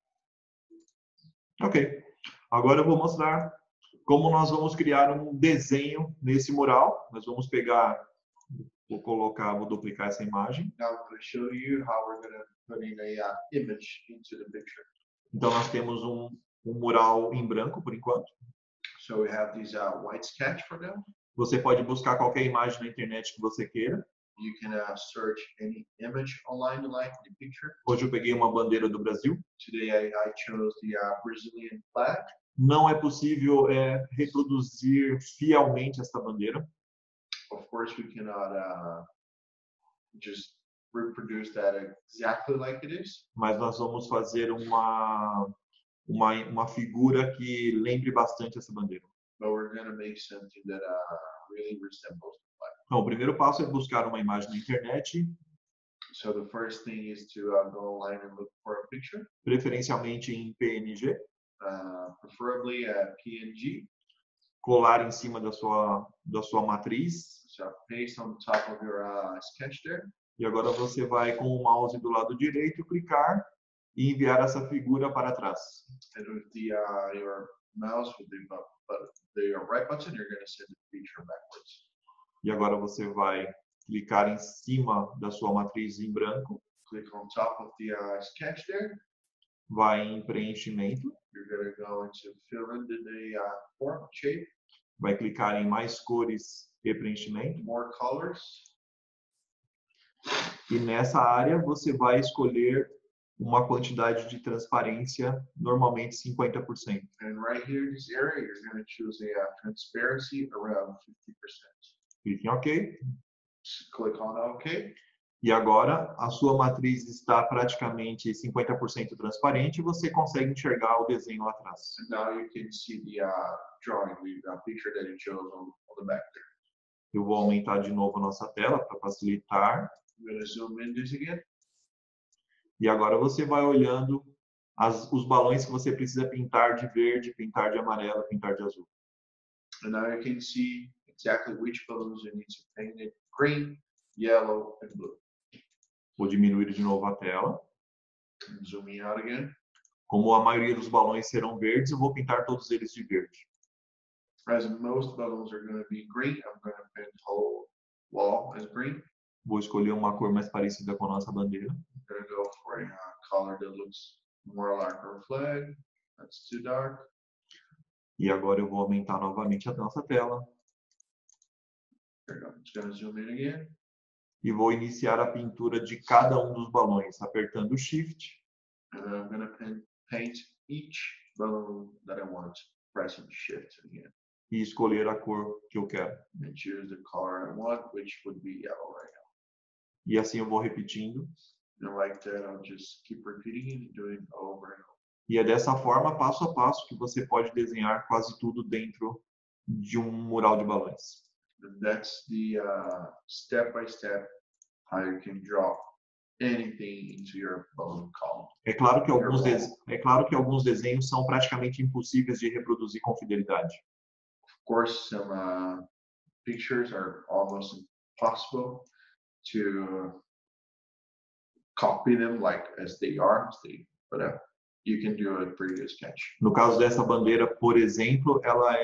Ok. Agora eu vou mostrar como nós vamos criar um desenho nesse mural. Nós vamos pegar, vou duplicar essa imagem. Now I'm going to show you how we're going to put in a image into the picture. Então nós temos um mural em branco por enquanto. So we have these white sketch for now. Você pode buscar qualquer imagem na internet que você queira. You can search any image online you like in the picture. Hoje eu peguei uma bandeira do Brasil. Today I chose the Brazilian flag. Não é possível reproduzir fielmente esta bandeira. Of course, we cannot just reproduce that exactly like it is. Mas nós vamos fazer uma figura que lembre bastante essa bandeira. But we're going to make something that really resembles the flag. Então, o primeiro passo é buscar uma imagem na internet, So the first thing is to go online and look for a picture, preferencialmente em PNG, preferably PNG. colar em cima da sua matriz. So paste on the top of your sketch there. E agora você vai com o mouse do lado direito clicar e enviar essa figura para trás. And with your mouse with the right button, you're going to send the picture backwards. E agora você vai clicar em cima da sua matriz em branco, Click on top of the sketch there. vai em preenchimento, You're going to go into fill in the form shape, vai clicar em mais cores e preenchimento. more colors. E nessa área você vai escolher uma quantidade de transparência, normalmente 50%. And right here in this area, you're going to choose a transparency around 50%. Clique em OK. Just click on OK. E agora a sua matriz está praticamente 50% transparente e você consegue enxergar o desenho lá atrás. And now you can see the drawing, the picture that you chose on the back there. Eu vou aumentar de novo a nossa tela para facilitar. I'm going to zoom in this again. E agora você vai olhando os balões que você precisa pintar de verde, pintar de amarelo, pintar de azul. And now you can see exactly which balloons you need to paint it green, yellow, and blue. Vou diminuir de novo a tela. And zooming out again. Como a maioria dos balões serão verdes, eu vou pintar todos eles de verde. As most balloons are going to be green, I'm going to paint the whole wall as green. Vou escolher uma cor mais parecida com a nossa bandeira. I'm going to go for a color that looks more like our flag. That's too dark. E agora eu vou aumentar novamente a nossa tela. There you go. I'm just going to zoom in again. E vou iniciar a pintura de cada um dos balões, apertando o Shift. And then I'm going to paint each balloon that I want, pressing Shift again. E escolher a cor que eu quero. And choose the color I want, which would be yellow right now. E assim eu vou repetindo. And like that, I'll just keep repeating it and doing it over and over. E é dessa forma, passo a passo, que você pode desenhar quase tudo dentro de um mural de balões. And that's the step-by-step how you can draw anything into your balloon column. É claro que alguns desenhos são praticamente impossíveis de reproduzir com fidelidade. Of course, some pictures are almost impossible to copy them like as they are, but you can do a pretty good sketch. No caso dessa bandeira, por exemplo, ela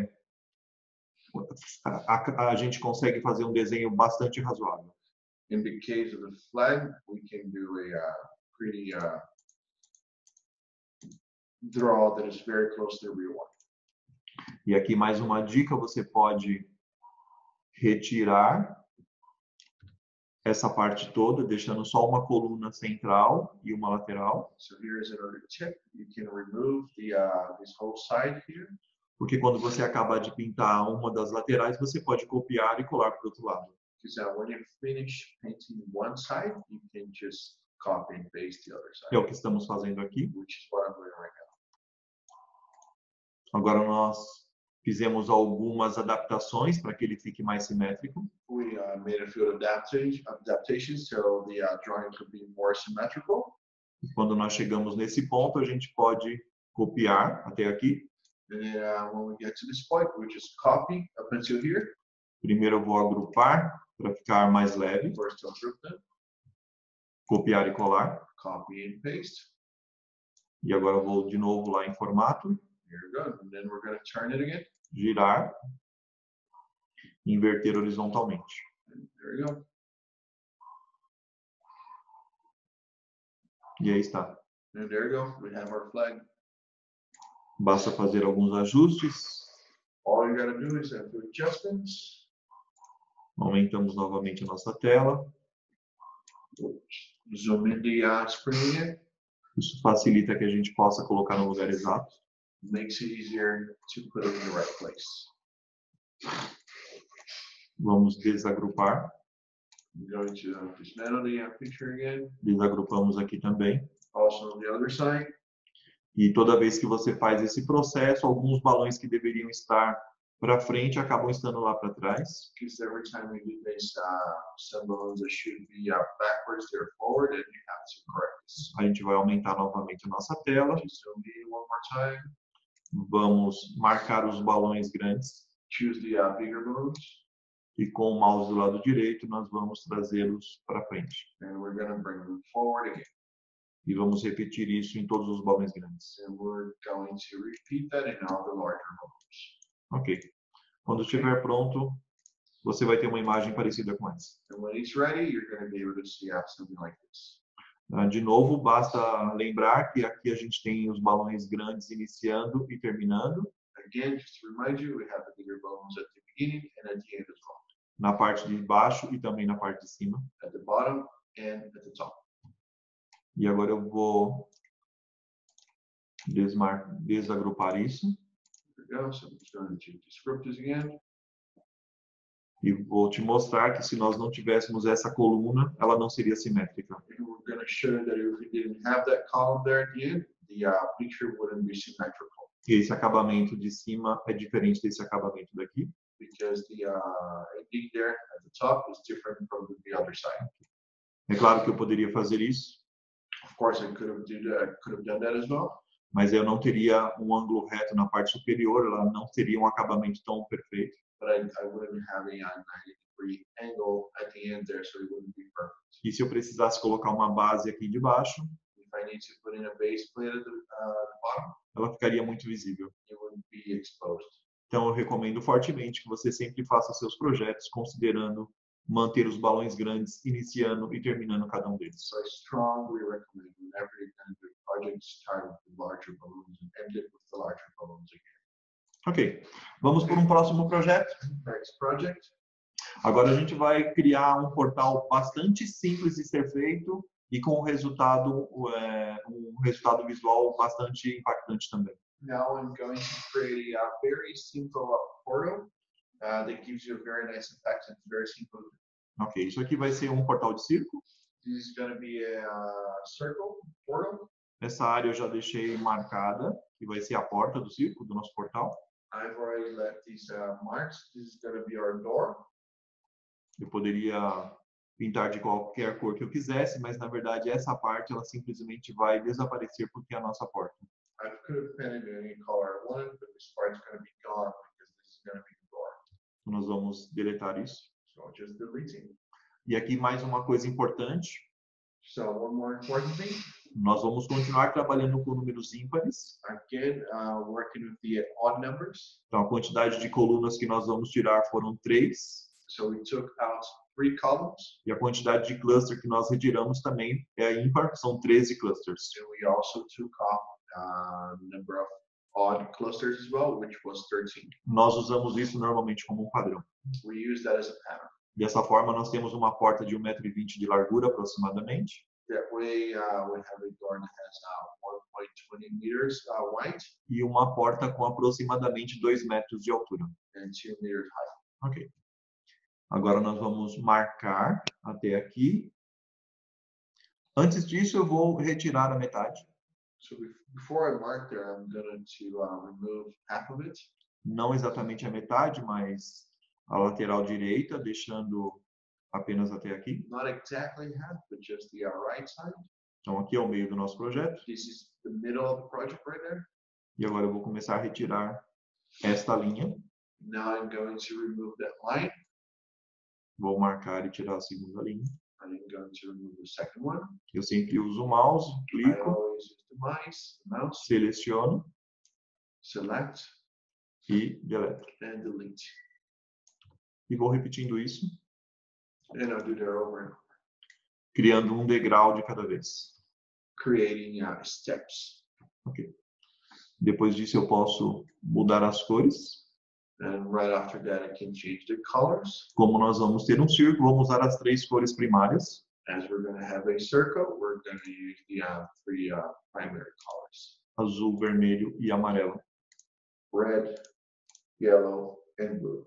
a gente consegue fazer um desenho bastante razoável. In the case of the flag, we can do a pretty draw that is very close to the real one. E aqui mais uma dica, você pode retirar essa parte toda, deixando só uma coluna central e uma lateral. So here's another tip. You can remove this whole side here. Porque quando você acabar de pintar uma das laterais, você pode copiar e colar para o outro lado. Because when you finish painting one side, you can just copy and paste the other side. É o que estamos fazendo aqui. Which is what I'm doing right now. Agora nós fizemos algumas adaptações para que ele fique mais simétrico. We made a few adaptations so the drawing could be more symmetrical. E quando nós chegamos nesse ponto, a gente pode copiar até aqui. And then when we get to this point, we just copy up until here. Primeiro eu vou agrupar para ficar mais leve. First, I'll group them. Copiar e colar. Copy and paste. E agora eu vou de novo lá em formato. Here we go. And then we're going to turn it again. Girar. Inverter horizontalmente. And there we go. E aí está. And there we go. We have our flag. Basta fazer alguns ajustes. All you got to do is do adjustments. Aumentamos novamente a nossa tela. Zoom in the screen again. Isso facilita que a gente possa colocar no lugar exato. Makes it easier to put it in the right place. Vamos desagrupar. I'm going to dismantle the picture again. Desagrupamos aqui também. Also on the other side. E toda vez que você faz esse processo, alguns balões que deveriam estar para frente acabam estando lá para trás. Because every time we do this, some balloons that should be backwards, they're forward, and you have to correct this. A gente vai aumentar novamente a nossa tela. Just zoom in one more time. Vamos marcar os balões grandes. Choose the bigger balloons. E com o mouse do lado direito, nós vamos trazê-los para frente. And we're going to bring them forward again. E vamos repetir isso em todos os balões grandes. And we're going to repeat that in all the larger balloons. Ok. Quando estiver pronto, você vai ter uma imagem parecida com essa. And when it's ready, you're going to be able to see something like this. De novo, basta lembrar que aqui a gente tem os balões grandes iniciando e terminando. Again, just to remind you, we have the bigger balloons at the beginning and at the end as well. Na parte de baixo e também na parte de cima. At the bottom and at the top. E agora eu vou desagrupar isso. There we go. So I'm just going to descript this again. E vou te mostrar que se nós não tivéssemos essa coluna, ela não seria simétrica. And we're going to show that if we didn't have that column there at the end, the picture wouldn't be symmetrical. E esse acabamento de cima é diferente desse acabamento daqui. Because the ending there at the top is different from the other side. É claro que eu poderia fazer isso. Of course, I could have done that as well. Mas eu não teria um ângulo reto na parte superior, ela não teria um acabamento tão perfeito. But I wouldn't be having a 90-degree angle at the end there, so it wouldn't be perfect. E se eu precisasse colocar uma base aqui de baixo, If I need to put in a base plate at the bottom, ela ficaria muito visível. it wouldn't be exposed. Então eu recomendo fortemente que você sempre faça seus projetos considerando manter os balões grandes iniciando e terminando cada um deles. So I strongly recommend whenever you're going to do projects, start with the larger balloons and end it with the larger balloons again. Ok, vamos para um próximo projeto. Next project. Agora a gente vai criar um portal bastante simples de ser feito e com um resultado visual bastante impactante também. Now I'm going to create a very simple portal that gives you a very nice effect and very simple. Ok, isso aqui vai ser um portal de circo. This is going to be a circle portal. Essa área eu já deixei marcada, que vai ser a porta do circo, do nosso portal. I've already left these marks. This is going to be our door. Eu poderia pintar de qualquer cor que eu quisesse, mas na verdade essa parte ela simplesmente vai desaparecer porque é a nossa porta. I could have painted any color I wanted, but this part's going to be gone because this is going to be the door. Nós vamos deletar isso. So just deleting. E aqui mais uma coisa importante. So one more important thing. Nós vamos continuar trabalhando com números ímpares. Again, working with the odd numbers. Então a quantidade de colunas que nós vamos tirar foram 3. So we took out 3 columns. E a quantidade de cluster que nós retiramos também é ímpar, são 13 clusters. And we also took off number of odd clusters as well, which was 13. Nós usamos isso normalmente como um padrão. We use that as a pattern. Dessa forma, nós temos uma porta de 1,20 m de largura aproximadamente. That way, we have a door that has 1.20 meters wide. E uma porta com aproximadamente 2 metros de altura. And 2 meters high. Ok. Agora nós vamos marcar até aqui. Antes disso, eu vou retirar a metade. So before I mark there, I'm going to remove half of it. Não exatamente a metade, mas a lateral direita, deixando apenas até aqui. Not exactly half, but just the right side. Então aqui é o meio do nosso projeto. This is the middle of the project right there. E agora eu vou começar a retirar esta linha. Now I'm going to remove that line. Vou marcar e tirar a segunda linha. I'm going to remove the second one. Eu sempre uso o mouse, I clico, always use the mouse, seleciono select, e deleto. and delete. E vou repetindo isso, And I'll do that over and over. criando um degrau de cada vez. Creating steps. Ok. Depois disso eu posso mudar as cores. And right after that, I can change the colors. Como nós vamos ter um círculo, vamos usar as 3 cores primárias. As we're going to have a circle, we're going to use the 3 primary colors. Azul, vermelho e amarelo. Red, yellow, and blue.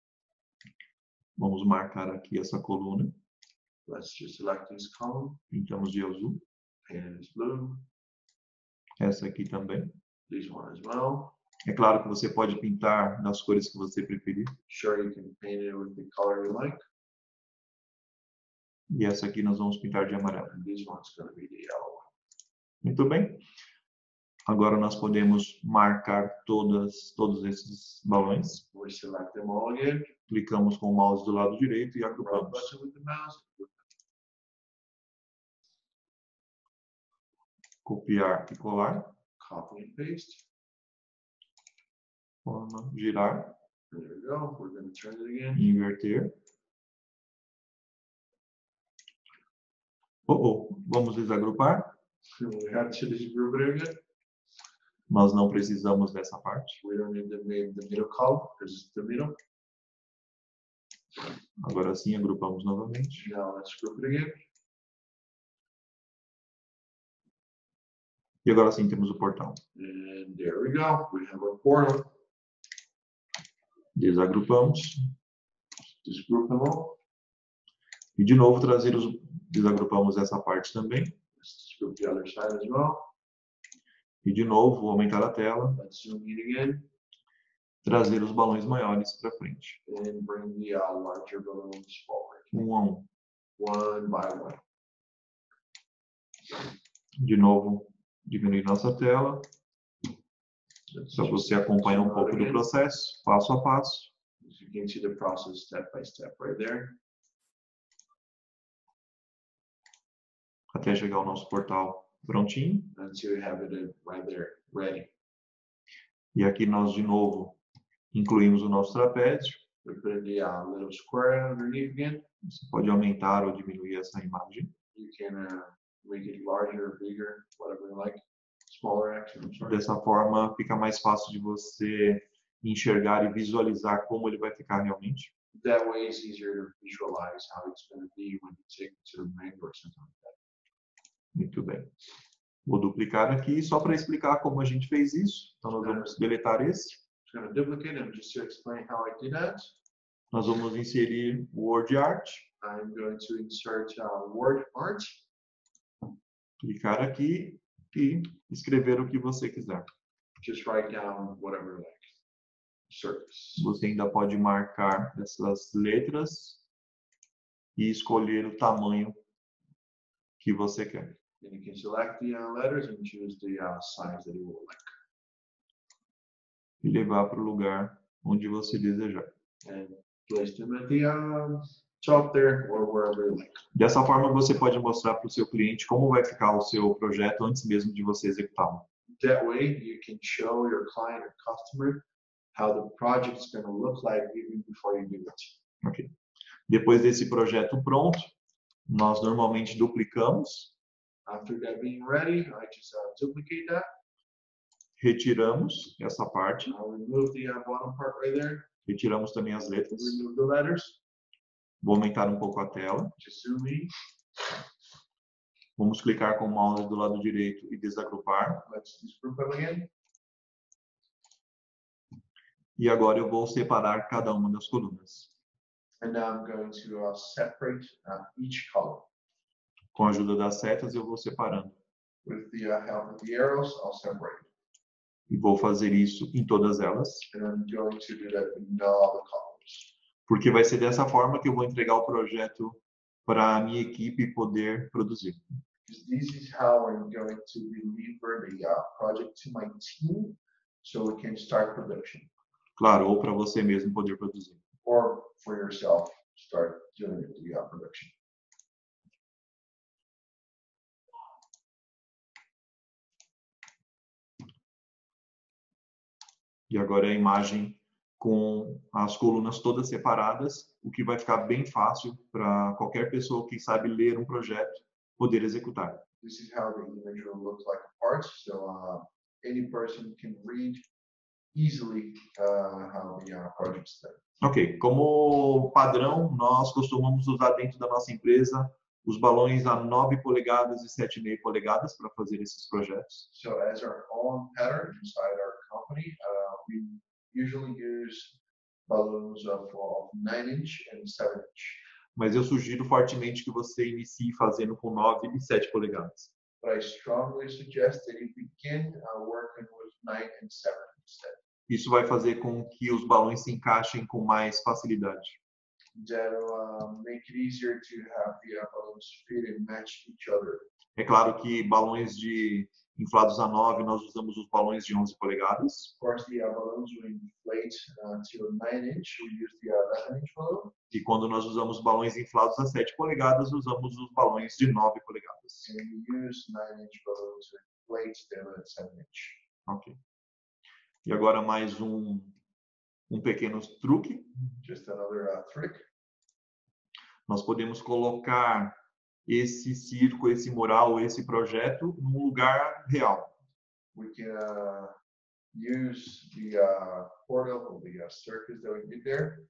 Vamos marcar aqui essa coluna. Let's just select this column. Pintamos de azul. Paint it as blue. Essa aqui também. This one as well. É claro que você pode pintar das cores que você preferir. Sure, you can paint it with the color you like. E essa aqui nós vamos pintar de amarelo. And this one's going to be the yellow one. Muito bem. Agora nós podemos marcar todos esses balões. We select them all again. Clicamos com o mouse do lado direito e Right agrupamos. button with the mouse. Copiar e colar. Copy and paste. Forma, girar, There we go. We're going to turn it again. inverter. Vamos desagrupar. We have to disgroup it again. Nós não precisamos dessa parte. We don't need the middle column because it's the middle. Agora sim, agrupamos novamente. Now let's group it again. E agora sim temos o portão. And there we go. We have our portal. Desagrupamos. Disgroup them all. E de novo desagrupamos essa parte também. Let's disgroup the other side as well. E de novo, vou aumentar a tela. Let's zoom in again Trazer os balões maiores para frente. and bring the larger balloons forward. Um a um. One by one. De novo, diminuir nossa tela. Let's Para just você acompanhar um zoom out pouco do again. processo, passo a passo. As you can see the process step by step right there. Até chegar ao nosso portal prontinho. Until you have it right there, ready. E aqui nós, de novo, incluímos o nosso trapézio. We put the little square underneath again. Você pode aumentar ou diminuir essa imagem. You can make it larger or bigger, whatever you like. Smaller, actually, I'm sorry. Dessa forma, fica mais fácil de você enxergar e visualizar como ele vai ficar realmente. That way it's easier to visualize how it's going to be when you take it to the main or something like that. Muito bem. Vou duplicar aqui só para explicar como a gente fez isso. Então, nós vamos deletar esse. Just going to duplicate them just to explain how I did that. Nós vamos inserir o Word Art. I'm going to insert word art. Clicar aqui e escrever o que você quiser. Just write down whatever you like. Surface. Você ainda pode marcar essas letras e escolher o tamanho que você quer. And you can select the letters and choose the size that you would like. E levar para o lugar onde você desejar. And place them at the top there or wherever you like. Dessa forma, você pode mostrar para o seu cliente como vai ficar o seu projeto antes mesmo de você executá-lo. That way, you can show your client or customer how the project is going to look like even before you do it. Ok. Depois desse projeto pronto, nós normalmente duplicamos, After that being ready, I just duplicate that. retiramos essa parte, I'll remove the bottom part right there. retiramos também as letras. Remove the letters. Vou aumentar um pouco a tela. Just zoom in. Vamos clicar com o mouse do lado direito e desagrupar. Let's just group them again. E agora eu vou separar cada uma das colunas. And now I'm going to separate each column. Com a ajuda das setas, eu vou separando. With the help of the arrows, I'll separate. E vou fazer isso em todas elas, And I'm going to do that in all the columns. porque vai ser dessa forma que eu vou entregar o projeto para a minha equipe poder produzir. Because this is how I'm going to deliver the project to my team so we can start production. Claro, ou para você mesmo poder produzir. Or for yourself, start doing the production. E agora é a imagem com as colunas todas separadas, o que vai ficar bem fácil para qualquer pessoa que sabe ler um projeto poder executar. This is how the image will look like apart, so any person can read easily how the project's done. Ok, como padrão, nós costumamos usar dentro da nossa empresa os balões a 9 polegadas e 7,5 polegadas para fazer esses projetos. So as our own pattern inside our company, we usually use balloons of 9-inch and 7-inch. Mas eu sugiro fortemente que você inicie fazendo com 9 e 7 polegadas. But I strongly suggest that you begin working with 9 and 7 instead. Isso vai fazer com que os balões se encaixem com mais facilidade. That'll make it easier to have the balloons fit and match each other. É claro que balões inflados a 9, nós usamos os balões de 11 polegadas. Of course, the balloons we inflate to 9-inch. We use the 11-inch balloon. E quando nós usamos balões inflados a 7 polegadas, usamos os balões de 9 polegadas. And we use 9-inch balloons to inflate them at 7-inch. Ok. E agora mais um pequeno truque. Just another trick. Nós podemos colocar esse circo, esse mural, esse projeto num lugar real. We can use the portal or the circus that we did there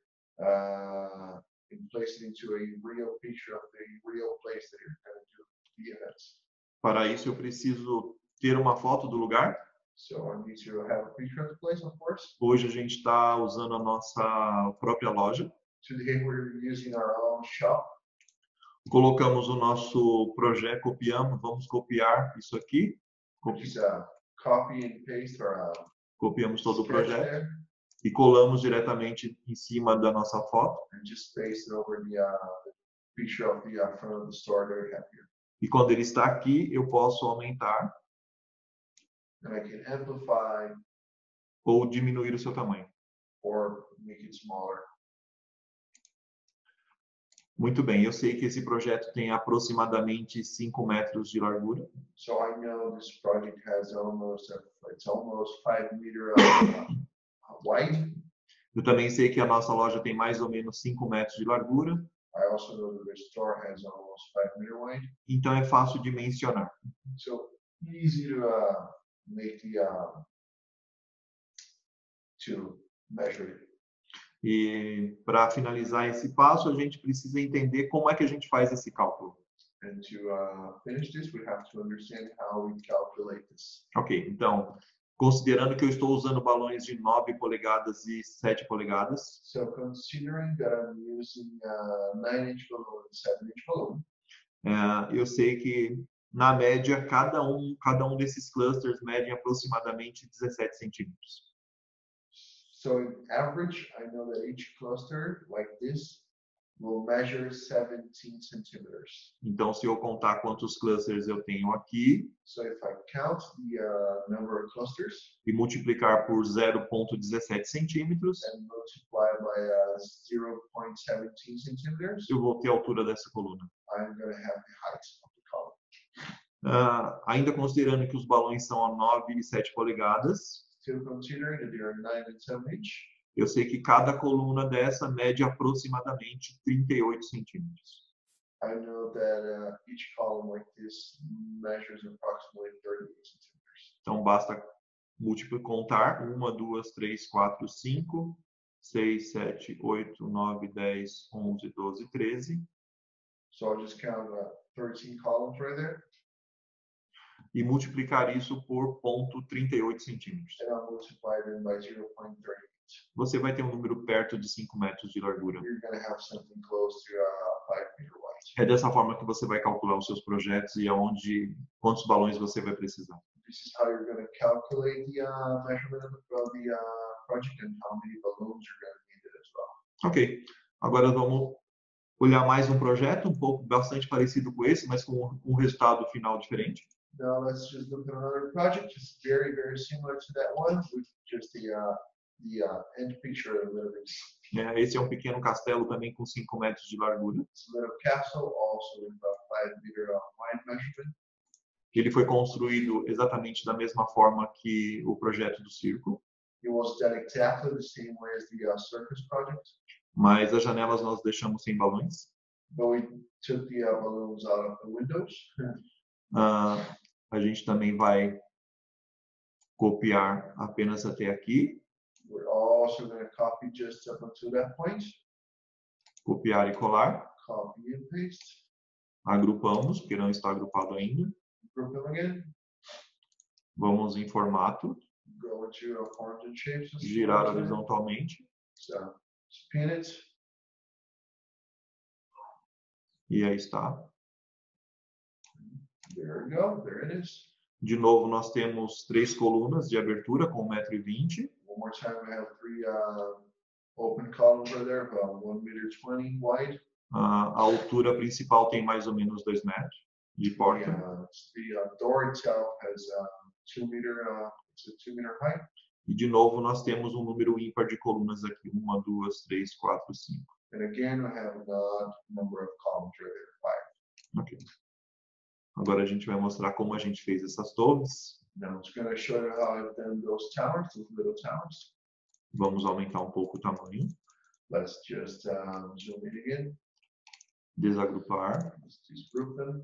and place it into a real picture of the real place that you're going to do the events. Para isso eu preciso ter uma foto do lugar. So I need to have a picture of the place, of course. Hoje a gente está usando a nossa própria loja. Today we're using our own shop. Colocamos o nosso projeto, vamos copiar isso aqui. Just copy and paste or Copiamos todo o sketch projeto there e colamos diretamente em cima da nossa foto. and just paste it over the picture of the front of the store that we have here. E quando ele está aqui, eu posso aumentar And I can amplify ou diminuir o seu tamanho. or make it smaller. Muito bem, eu sei que esse projeto tem aproximadamente 5 metros de largura. So I know this project has almost 5 meters wide. Eu também sei que a nossa loja tem mais ou menos 5 metros de largura. I also know that the store has almost 5 meters wide. Então é fácil de mencionar. So easy to make the to measure it. E para finalizar esse passo, a gente precisa entender como é que a gente faz esse cálculo. And to finish this, we have to understand how we calculate this. Ok, então, considerando que eu estou usando balões de 9 polegadas e 7 polegadas, So considering that I'm using 9-inch balloon and 7-inch balloon, eu sei que, na média, cada um desses clusters medem aproximadamente 17 centímetros. so in average, I know that each cluster like this will measure 17 centimeters. Então, se eu contar quantos clusters eu tenho aqui So if I count the number of clusters e multiplicar por 0,17 centímetros, and multiply by 0.17 centimeters, eu vou ter a altura dessa coluna. I'm going to have the height of the column. Ainda considerando que os balões são a 9 e 7 polegadas, Still considering that they are 9 and 7 each, eu sei que cada coluna dessa mede aproximadamente 38 centímetros. I know that each column like this measures approximately 38 centimeters. Então, basta contar 1, 2, 3, 4, 5, 6, 7, 8, 9, 10, 11, 12, 13. So I'll just count 13 columns right there, E multiplicar isso por 0,38 centímetros. and I'll multiply them by 0.38. Você vai ter um número perto de 5 metros de largura. You're going to have something close to 5 meter wide. É dessa forma que você vai calcular os seus projetos e quantos balões você vai precisar. This is how you're going to calculate the measurement of the project and how many balloons you're going to need it as well. Ok. Agora vamos olhar mais um projeto, bastante parecido com esse, mas com um resultado final diferente. Now let's just look at another project, just very, very similar to that one, with just the end picture a little bit. Esse é um pequeno castelo também com 5 metros de largura. It's a little castle, also with a 5 meter wide measurement. Ele foi construído exatamente da mesma forma que o projeto do circo, It was done exactly the same way as the circus project, mas as janelas nós deixamos sem balões. but we took the balloons out of the windows. A gente também vai copiar apenas até aqui, We're also going to copy just up until that point, copiar e colar, copy and paste, agrupamos, porque não está agrupado ainda, group them again, vamos em formato, go into forms and shapes, girar horizontalmente so spin it, e aí está. there we go, there it is. De novo, nós temos 3 colunas de abertura com 1,20 m. One more time, we have 3 open columns right there, about 1.20 meters wide. A altura principal tem mais ou menos 2 metros de porta. The door itself has 2 meter, it's a 2 meter height. E de novo, nós temos um número ímpar de colunas aqui. 1, 2, 3, 4, 5. And again, we have the number of columns right there, 5. Ok. Agora a gente vai mostrar como a gente fez essas torres. Now it's going to show you how I've done those towers, those little towers. Vamos aumentar um pouco o tamanho. Let's just zoom in again. Desagrupar. Let's just group them.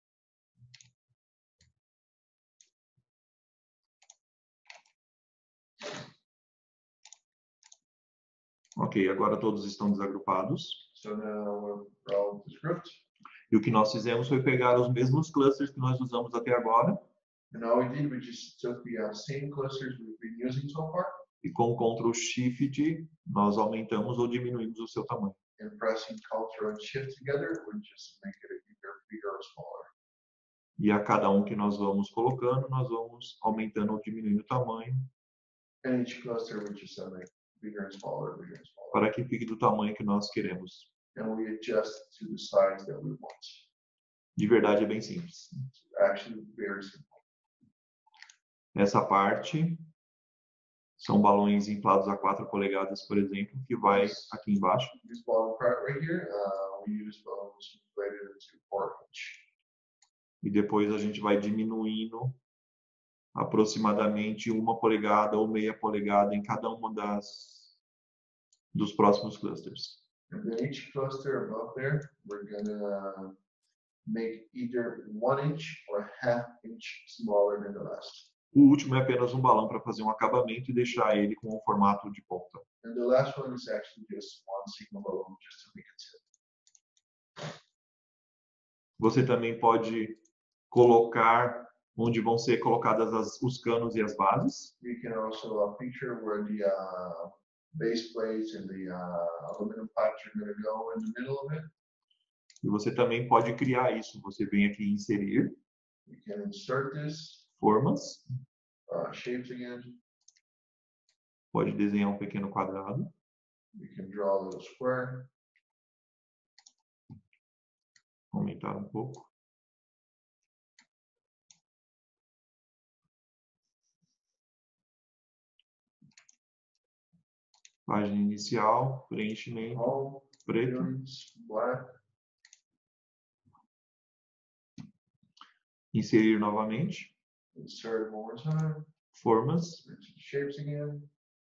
Ok, agora todos estão desagrupados. So now we're all grouped. E o que nós fizemos foi pegar os mesmos clusters que nós usamos até agora. And all we did, we just took the same clusters we've been using so far, E com Ctrl Shift, nós aumentamos ou diminuímos o seu tamanho. and pressing Ctrl and Shift together, we just make it bigger or smaller. E a cada um que nós vamos colocando, nós vamos aumentando ou diminuindo o tamanho, And each cluster we just make bigger and smaller, bigger and smaller. para que fique do tamanho que nós queremos. And we adjust to the size that we want. De verdade é bem simples. It's actually very simple. Essa parte são balões inflados a 4 polegadas, por exemplo, que vai aqui embaixo. This bottom part right here, we use balloons inflated to 4 inch. E depois a gente vai diminuindo aproximadamente 1 polegada ou meia polegada em cada uma dos próximos clusters. And then each cluster above there, we're gonna make either 1 inch or ½ inch smaller than the last. O último é apenas um balão para fazer um acabamento e deixar ele com um formato de ponta. And the last one is actually just one single balloon, just to make it simple. Você também pode colocar onde vão ser colocadas os canos e as bases. You can also picture where the base plates and the aluminum pipes are going to go in the middle of it. E você também pode criar isso. Você vem aqui em inserir You can insert this, formas, shapes again. pode desenhar um pequeno quadrado. You can draw a little square. Aumentar um pouco. Página inicial, preenchimento, Home, preto. viewings, black. Inserir novamente. Insert one more time. Formas. Shapes again.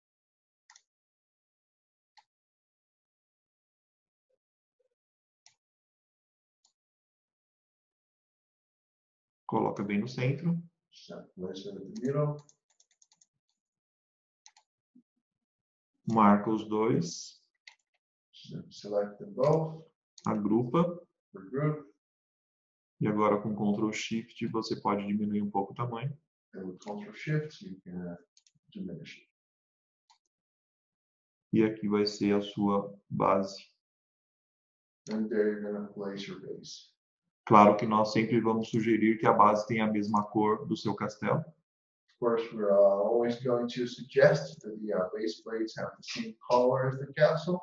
Coloca bem no centro. Place it at the middle. Marca os dois. Select them both. Agrupa. For group. E agora com Ctrl Shift você pode diminuir um pouco o tamanho. And with Ctrl Shift you can diminish it. E aqui vai ser a sua base. And there you're going to place your base. Claro que nós sempre vamos sugerir que a base tenha a mesma cor do seu castelo. Of course, we're always going to suggest that the base plates have the same color as the castle.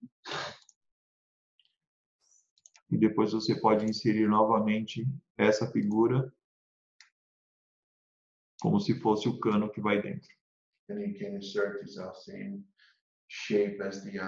E depois você pode inserir novamente essa figura como se fosse o cano que vai dentro. And you can insert this same shape as the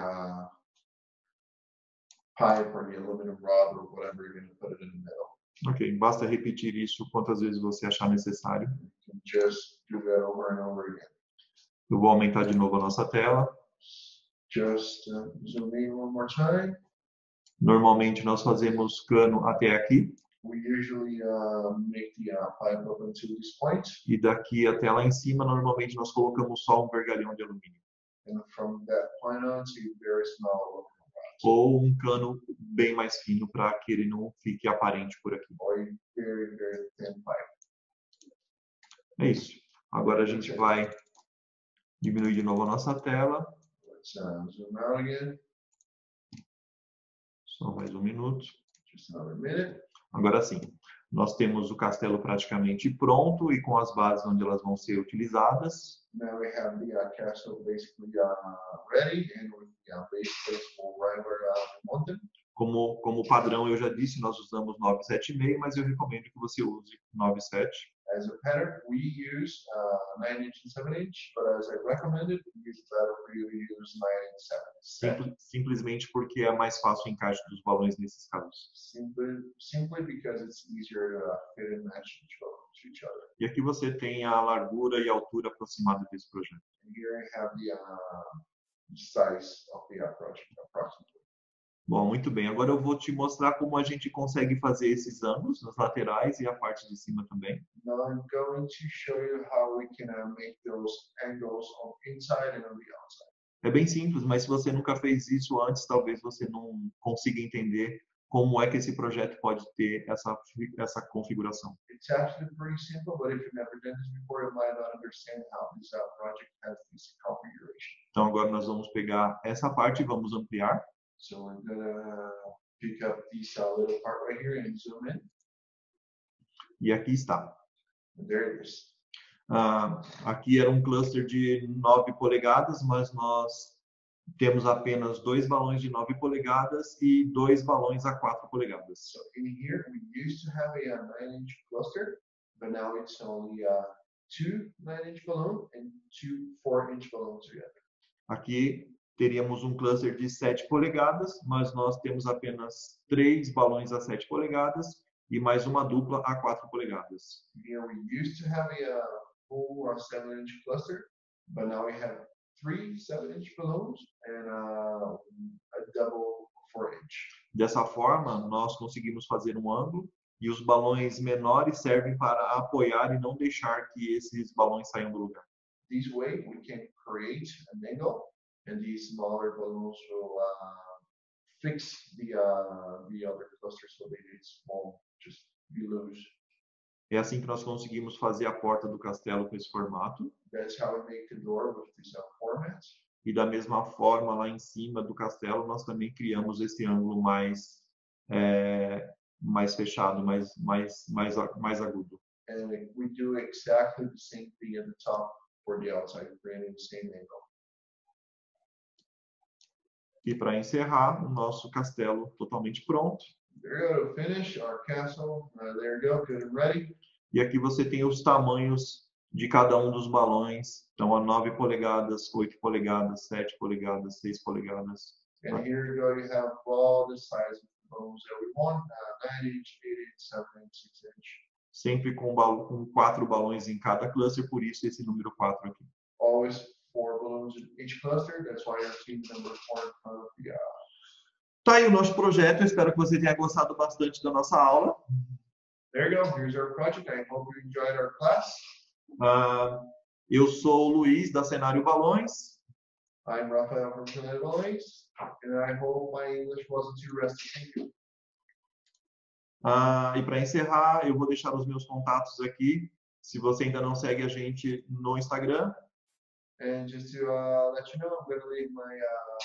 pipe or the aluminum rod or whatever you're going to put it in the middle. Ok, basta repetir isso quantas vezes você achar necessário. You can just do that over and over again. Eu vou aumentar de novo a nossa tela. Just zoom in one more time. Normalmente nós fazemos cano até aqui. We usually make the pipe up until this point. E daqui até lá em cima, normalmente nós colocamos só um vergalhão de alumínio. And from that point on to very small aluminum rods. Ou um cano bem mais fino para que ele não fique aparente por aqui. Or a very, very thin pipe. É isso. Agora a gente vai diminuir de novo a nossa tela. Let's zoom out again. Só mais um minuto. Just another minute. Agora sim, nós temos o castelo praticamente pronto e com as bases onde elas vão ser utilizadas. Now we have the castle basically ready and with the base plates for right where we want them. Como padrão, eu já disse, nós usamos 9,7,5, mas eu recomendo que você use 9,7. As a pattern, we use 9" and 7", but as I recommended, it's better for you to use 9" and 7". Simplesmente porque é mais fácil o encaixe dos balões nesses casos. Simply because it's easier to fit and match to each other. E aqui você tem a largura e a altura aproximada desse projeto. And here I have the size of the project approximately. Bom, muito bem. Agora eu vou te mostrar como a gente consegue fazer esses ângulos nas laterais e a parte de cima também. Now I'm going to show you how we can make those angles on inside and on the outside. É bem simples, mas se você nunca fez isso antes, talvez você não consiga entender como é que esse projeto pode ter essa configuração. It's actually pretty simple, but if you've never done this before, you might not understand how this project has this configuration. Então agora nós vamos pegar essa parte e vamos ampliar. So we're gonna pick up this little part right here and zoom in. E aqui está. And there it is. Aqui era um cluster de 9 polegadas, mas nós temos apenas 2 balões de 9 polegadas e 2 balões a 4 polegadas. So in here, we used to have a 9" cluster, but now it's only 2 9" balloons and 2 4" balloons together. Aqui teríamos um cluster de 7 polegadas, mas nós temos apenas 3 balões a 7 polegadas e mais uma dupla a 4 polegadas. Here we used to have a full 7" cluster, but now we have 3 7" balloons and a double 4". Dessa forma, nós conseguimos fazer um ângulo e os balões menores servem para apoiar e não deixar que esses balões saiam do lugar. This way we can create an angle and these smaller balloons will fix the other cluster so that it won't just be loose. É assim que nós conseguimos fazer a porta do castelo com esse formato. That's how we make the door with this format. E da mesma forma, lá em cima do castelo, nós também criamos esse ângulo mais fechado, mais agudo. And we do exactly the same thing at the top for the outside, creating the same angle. E para encerrar, o nosso castelo totalmente pronto. There you go to finish our castle. There you go, good and ready. E aqui você tem os tamanhos de cada um dos balões. Então, a 9 polegadas, 8 polegadas, 7 polegadas, 6 polegadas. And here you go, you have all the sizes of balloons that we want, 9 inch, 8 inch, 7 inch, 6 inch. Sempre com 4 balões em cada cluster, por isso esse número 4 aqui. Always 4 balloons in each cluster, that's why you're seeing number 4 in front of the Tá aí o nosso projeto, eu espero que você tenha gostado bastante da nossa aula. There you go, here's our project. I hope you enjoyed our class. Eu sou o Luiz, da Cenário Balões. I'm Rafael from Cenário Balões, and I hope my English wasn't too rusty. Thank you. E para encerrar, eu vou deixar os meus contatos aqui. Se você ainda não segue a gente no Instagram. And just to let you know, I'm going to leave my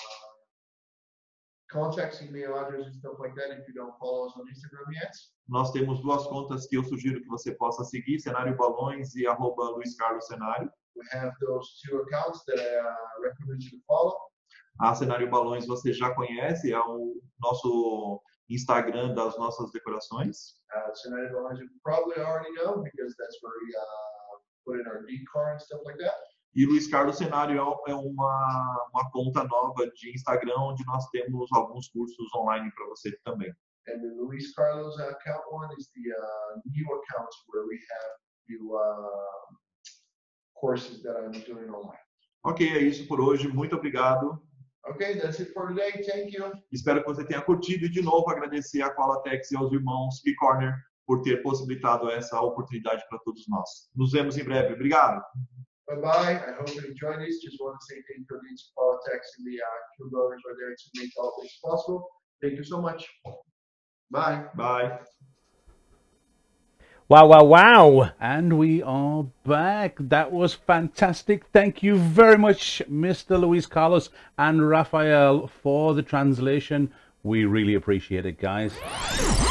contacts, email address, and stuff like that if you don't follow us on Instagram yet. Nós temos 2 contas que eu sugiro que você possa seguir, Cenário Balões e @LuizCarlosCenário. We have those 2 accounts that I recommend you to follow. A Cenário Balões você já conhece, é o nosso Instagram das nossas decorações. Cenário Balões you probably already know because that's where we put in our decor and stuff like that. E Luiz Carlos Cenário é uma conta nova de Instagram onde nós temos alguns cursos online para você também. And the Luiz Carlos account one is the new accounts where we have few courses that I'm doing online. Ok, é isso por hoje. Muito obrigado. Okay, that's it for today. Thank you. Espero que você tenha curtido e de novo agradecer a Qualatex e aos irmãos P-Corner por ter possibilitado essa oportunidade para todos nós. Nos vemos em breve. Obrigado. Bye-bye. I hope you enjoyed this. Just want to say thank you to Qualatex and the crew brothers are there to make all this possible. Thank you so much. Bye. Bye. Wow, wow, wow. And we are back. That was fantastic. Thank you very much, Mr. Luis Carlos and Rafael, for the translation. We really appreciate it, guys.